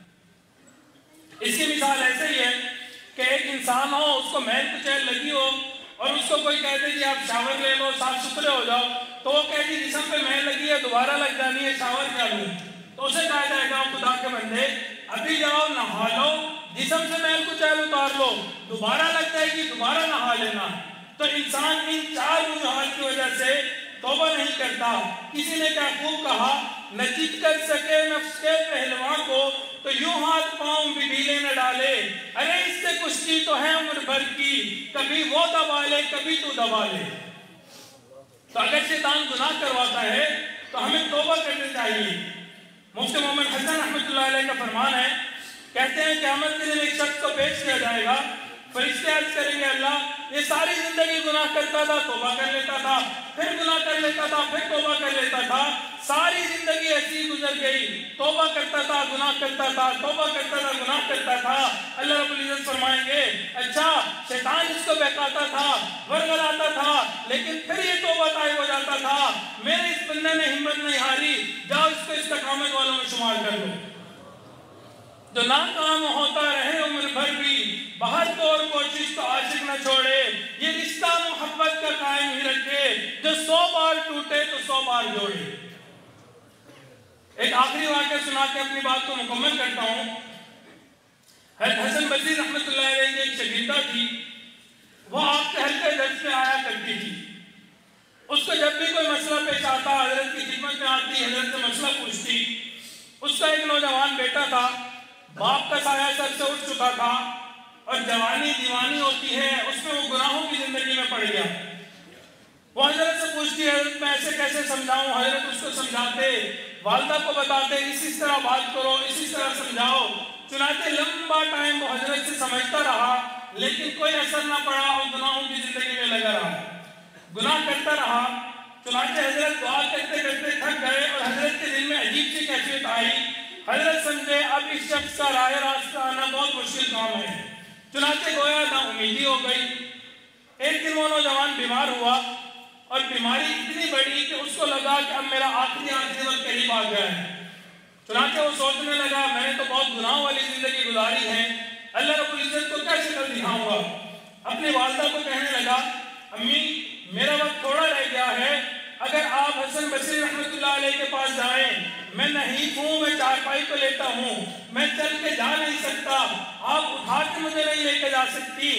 اس کی مثال ایسے ہی ہے کہ ایک انسان ہو، اس کو میل کچیل لگی ہو اور اس کو کوئی کہتے جی آپ شاور لے لو، صاف ستھرے ہو جاؤ، تو وہ کہتی جسم پہ میل لگی ہے، دوبارہ لگ جانی ہے، شاور کیا لوں؟ تو اسے کہا جائے گا خدا کے بندے ابھی جاؤ نہا لو، جسم سے میل کچیل اتار لو، دوبارہ لگ جائے گی، دوبارہ نہا لینا۔ تو انسان ان چار وجوہات کی وجہ سے توبہ نہیں کرتا۔ کسی نے کیا خوب کہا، نہ جیت کر سکے نفس کے پہلوان کو تو یوں ہاتھ پاؤں بھی ڈھیلے نہ ڈالے، ارے اس سے کشتی تو ہے عمر بھر کی، کبھی وہ دبا لے کبھی تو دبا لے۔ تو اگر شیطان گناہ کرواتا ہے تو ہمیں توبہ کرنی چاہیے۔ مفتی محمد حسن رحمۃ اللہ علیہ کا فرمان ہے، کہتے ہیں قیامت کے دن ایک شخص کو پیش کیا جائے گا، فرشتے عرض کریں گے اللہ یہ ساری زندگی گناہ کرتا تھا، توبہ کر لیتا تھا، پھر گناہ کر لیتا تھا، پھر توبہ کر لیتا تھا، ساری زندگی ایسی گزر گئی، توبہ کرتا تھا گناہ کرتا تھا، توبہ کرتا تھا گناہ کرتا تھا۔ اللہ رب العزت فرمائیں گے اچھا شیطان اس کو بہکاتا تھا، ورگلاتا تھا، لیکن پھر یہ توبہ طائب ہو جاتا تھا، میرے اس بندے نے ہمت نہیں ہاری، جاؤ اس کو استقامت والوں میں شمار کر دو۔ جو ناکام ہوتا رہے عمر بھر بھی، باہر تو اور کوشش تو عاشق نہ چھوڑے، یہ رشتہ محبت کا قائم ہی رکھے، جو 100 بار ٹوٹے تو 100 بار جوڑے۔ ایک آخری واقعہ سنا کے اپنی بات کو مکمل کرتا ہوں۔ حضرت حسن بصری رحمۃ اللہ علیہ کی ایک شاگردہ تھی، وہ آپ کے حلقے درس میں آیا کرتی تھی۔ اس کو جب بھی کوئی مسئلہ پیش آتا حضرت کی خدمت میں آتی، حضرت سے مسئلہ پوچھتی۔ اس کا ایک نوجوان بیٹا تھا، باپ کا سایہ سر سے اٹھ چکا تھا اور جوانی دیوانی ہوتی ہے، اس میں وہ گناہوں کی زندگی میں پڑ گیا۔ وہ حضرت سے پوچھتی حضرت میں ایسے کیسے سمجھاؤں، حضرت اس کو سمجھاتے، والدہ کو بتاتے اس طرح بات کرو، اس طرح سمجھاؤ۔ چنانچہ لمبا ٹائم وہ حضرت سے سمجھتا رہا لیکن کوئی اثر نہ پڑا اور گناہوں کی زندگی میں لگا رہا، گناہ کرتا رہا۔ چنانچہ حضرت دعا کرتے کرتے تھک گئے اور حضرت کے دل میں عجیب سی کیفیت آئی۔ حضرت سمجھے اب اس شخص کا راہ راستہ آنا بہت مشکل کام ہے، چنانچہ گویا نا امیدی ہو گئی۔ ایک دن وہ نوجوان بیمار ہوا اور بیماری اتنی بڑی کہ اس کو لگا کہ اب میرا آخری وقت قریب آ گیا ہے۔ چنانچہ وہ سوچنے لگا میں نے تو بہت گناہوں والی زندگی گزاری ہے، اللہ رب العزت کو کیا شکل دکھاؤں گا۔ اپنی والدہ کو کہنے لگا امی میرا وقت تھوڑا رہ گیا ہے، اگر آپ حسن بصری رحمۃ اللہ علیہ کے پاس جائیں، میں نہیں ہوں، میں چارپائی کو لیتا ہوں، میں چل کے جا نہیں سکتا، آپ اٹھا کے مجھے نہیں لے کے جا سکتی،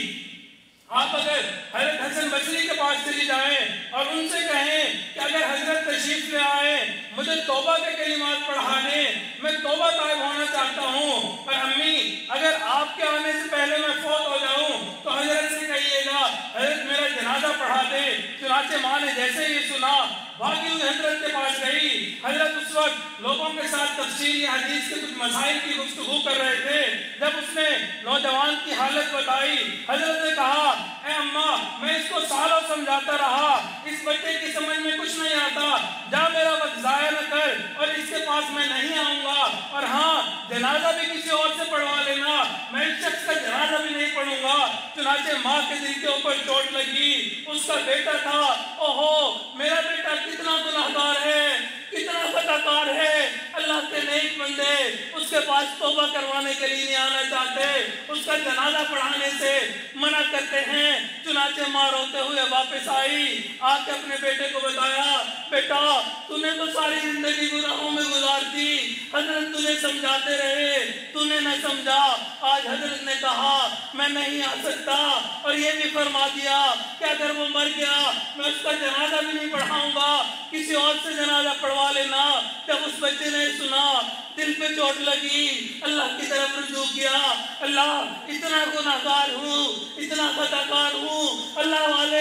آپ اگر حضرت حسن بصری کے پاس چلی جائیں اور ان سے کہیں کہ اگر حضرت تشریف لے آئے مجھے توبہ کے کلمات پڑھا دیں، میں توبہ طائب ہونا چاہتا ہوں، پر امی اگر آپ کے آنے سے پہلے میں فوت ہو جاؤں تو حضرت سے کہیے گا حضرت میرا جنازہ پڑھا دے۔ چنانچہ ماں نے جیسے ہی سنا بھاگی ہوئی حضرت کے پاس گئی۔ حضرت اس وقت لوگوں کے ساتھ تفسیر حدیث کے کچھ مسائل کی گفتگو کر رہے تھے۔ جب اس نے نوجوان کی حالت بتائی، حضرت نے کہا اے اماں میں اس کو سالوں سمجھاتا رہا، اس بچے کی سمجھ میں کچھ نہیں آتا، جا میرا وقت ضائع نہ کر اور اس کے پاس میں نہیں آؤں گا، اور ہاں جنازہ بھی کسی اور سے پڑھوا لینا، میں اس شخص کا جنازہ بھی نہیں پڑھوں گا۔ چنانچہ ماں کے دل کے اوپر چوٹ لگی، اس کا بیٹا تھا، اوہو میرا بیٹا کتنا گناہگار ہے، کتنا خطاکار ہے، اللہ کے نیک بندے اس کے پاس توبہ کروانے کے لیے نہیں آنا چاہتے، اس کا جنازہ پڑھانے سے منع کرتے ہیں۔ چنانچہ ماں روتے ہوئے واپس آئی، آ کے اپنے بیٹے کو بتایا بیٹا تو نے تو ساری زندگی گناہوں میں گزار دی، حضرت تجھے سمجھاتے رہے تو نے نہ سمجھا، آج حضرت نے کہا میں نہیں آ سکتا، اور یہ بھی فرما دیا کہ اگر وہ مر گیا میں اس کا جنازہ بھی نہیں پڑھاؤں گا، کسی اور سے جنازہ پڑھوا لینا۔ جب اس بچے نے سنا دل پہ چوٹ لگی، اللہ کی طرف رجوع کیا، اللہ اتنا گناہگار ہوں، اتنا خطاکار ہوں، اللہ والے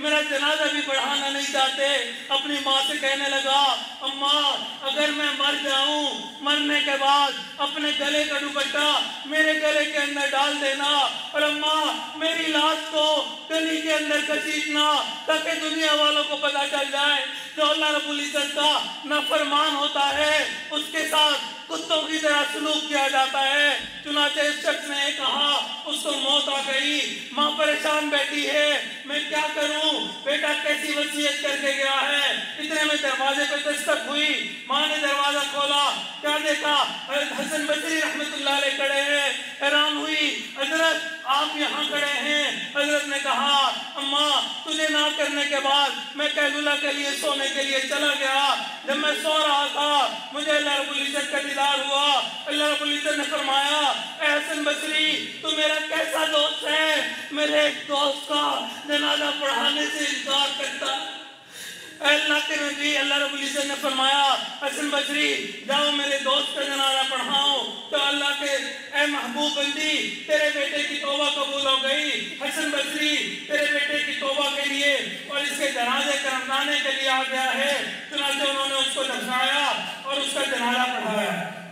میرا جنازہ بھی پڑھانا نہیں چاہتے۔ اپنی ماں سے کہنے لگا اماں اگر میں مر جاؤں مرنے کے بعد اپنے گلے کا دوپٹہ میرے گلے کے اندر ڈال دینا اور اماں میری لاش کو گلی کے اندر گھسیٹنا تاکہ دنیا والوں کو پتہ چل جائے جو اللہ رب العزت کا نافرمان ہوتا ہے اس کے ساتھ کتوں کی طرح سلوک کیا جاتا ہے۔ چنانچہ اس شخص نے کہا اس کو موت آ گئی، ماں پریشان بیٹھی ہے، میں کیا کروں، بیٹا کیسی وصیت کر کے گیا ہے۔ اتنے میں دروازے پہ دستک ہوئی، ماں نے دروازہ کھولا، کیا دیکھا حسن بصری رحمت اللہ علیہ کھڑے ہیں۔ حیران ہوئی حضرت آپ یہاں کھڑے ہیں۔ حضرت نے کہا اماں تجھے نہ کرنے کے بعد میں کیلولہ کے لیے سونے کے لیے چلا گیا، جب میں سو رہا تھا مجھے اللہ رب العزت کا دیدار ہوا۔ اللہ رب العزت نے فرمایا اے حسن بصری تو میرا کیسا دوست ہے، میرے ایک دوست کا جنازہ پڑھانے سے انکار کرتا۔ اے اللہ کے نبی، اللہ رب العزت نے فرمایا حسن بصری جاؤ میرے دوست کا جنازہ پڑھاؤ۔ تو اللہ کے اے محبوب بندی تیرے بیٹے کی توبہ قبول ہو گئی، حسن بصری تیرے بیٹے کی توبہ کے لیے اور اس کے جنازے کرمانے کے لیے آ گیا ہے۔ چنانچہ انہوں نے اس کو دفنایا اور اس کا جنازہ پڑھایا۔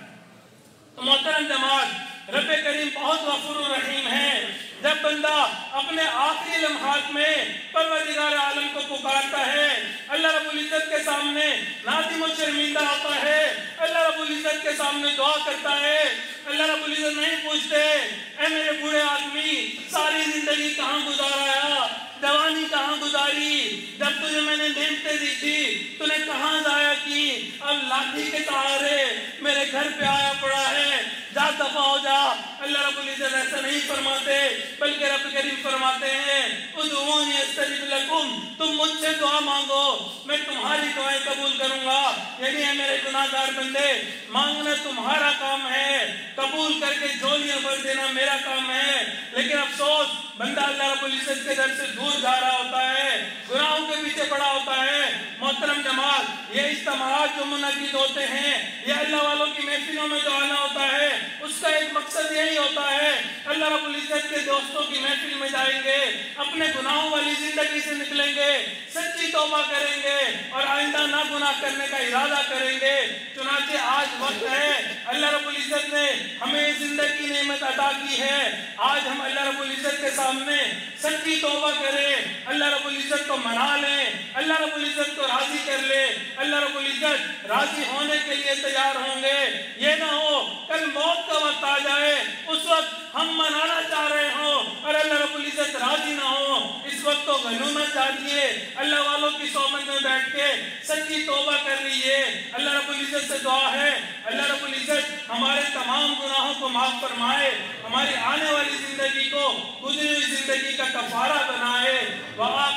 محترم جماعت، رب کریم بہت غفور الرحیم ہے۔ جب بندہ اپنے آخری لمحات میں پروردگار عالم کو پکارتا ہے، اللہ رب العزت کے سامنے نادم و شرمندہ ہوتا ہے، اللہ رب العزت کے سامنے دعا کرتا ہے، اللہ رب العزت نہیں پوچھتے اے میرے بوڑھے آدمی ساری زندگی کہاں گزارا، جوانی کہاں گزاری، جب تجھے میں نے نعمتیں دی تھی تو نے کہاں ضائع کی، اب لاٹھی کے سہارے میرے گھر پہ آیا پڑا ہے، جا دفع ہو جا۔ اللہ رب العزت ایسا نہیں فرماتے بلکہ رب کریم فرماتے ہیں ادعونی استجب لکم، تم مجھ سے دعا مانگو میں تمہاری دعائیں قبول کروں گا۔ یعنی ہے میرے گناہ گار بندے مانگنا تمہارا کام ہے، قبول کر کے جھولیاں بھر دینا میرا کام ہے، لیکن افسوس بندہ اللہ رب العزت کے در سے دور جا رہا ہوتا ہے، گناہوں کے پیچھے پڑا ہوتا ہے۔ محترم جماعت، یہ اجتماعات جو منعقد ہوتے ہیں، یہ اللہ والوں کی محفلوں میں جو آنا ہوتا ہے اس کا ایک مقصد یہی ہوتا ہے اللہ رب العزت کے دوستوں کی محفل میں جائیں گے، اپنے گناہوں والی زندگی سے نکلیں گے، سچی توبہ کریں گے اور آئندہ نہ گناہ کرنے کا ارادہ کریں گے۔ چنانچہ آج وقت ہے، اللہ رب العزت نے ہمیں زندگی نعمت عطا کی ہے، آج ہم اللہ رب العزت کے سامنے سچی توبہ کریں، اللہ رب العزت کو منا لیں، اللہ رب العزت کو راضی کر لیں، اللہ رب العزت راضی ہونے کے لیے تیار ہوں گے۔ یہ نہ ہو کل موت کا وقت آ جائے اس وقت ہم منانا چاہ رہے ہوں اور اللہ رب العزت راضی نہ ہو۔ اس وقت تو غنیمت چاہیے، اللہ والوں کی صحبت میں بیٹھ کے سچی توبہ کر لیجیے۔ اللہ رب العزت سے دعا ہے اللہ رب العزت ہمارے تمام گناہوں کو معاف فرمائے، ہماری آنے والی زندگی کو گزری ہوئی زندگی کا کفارہ بنائے۔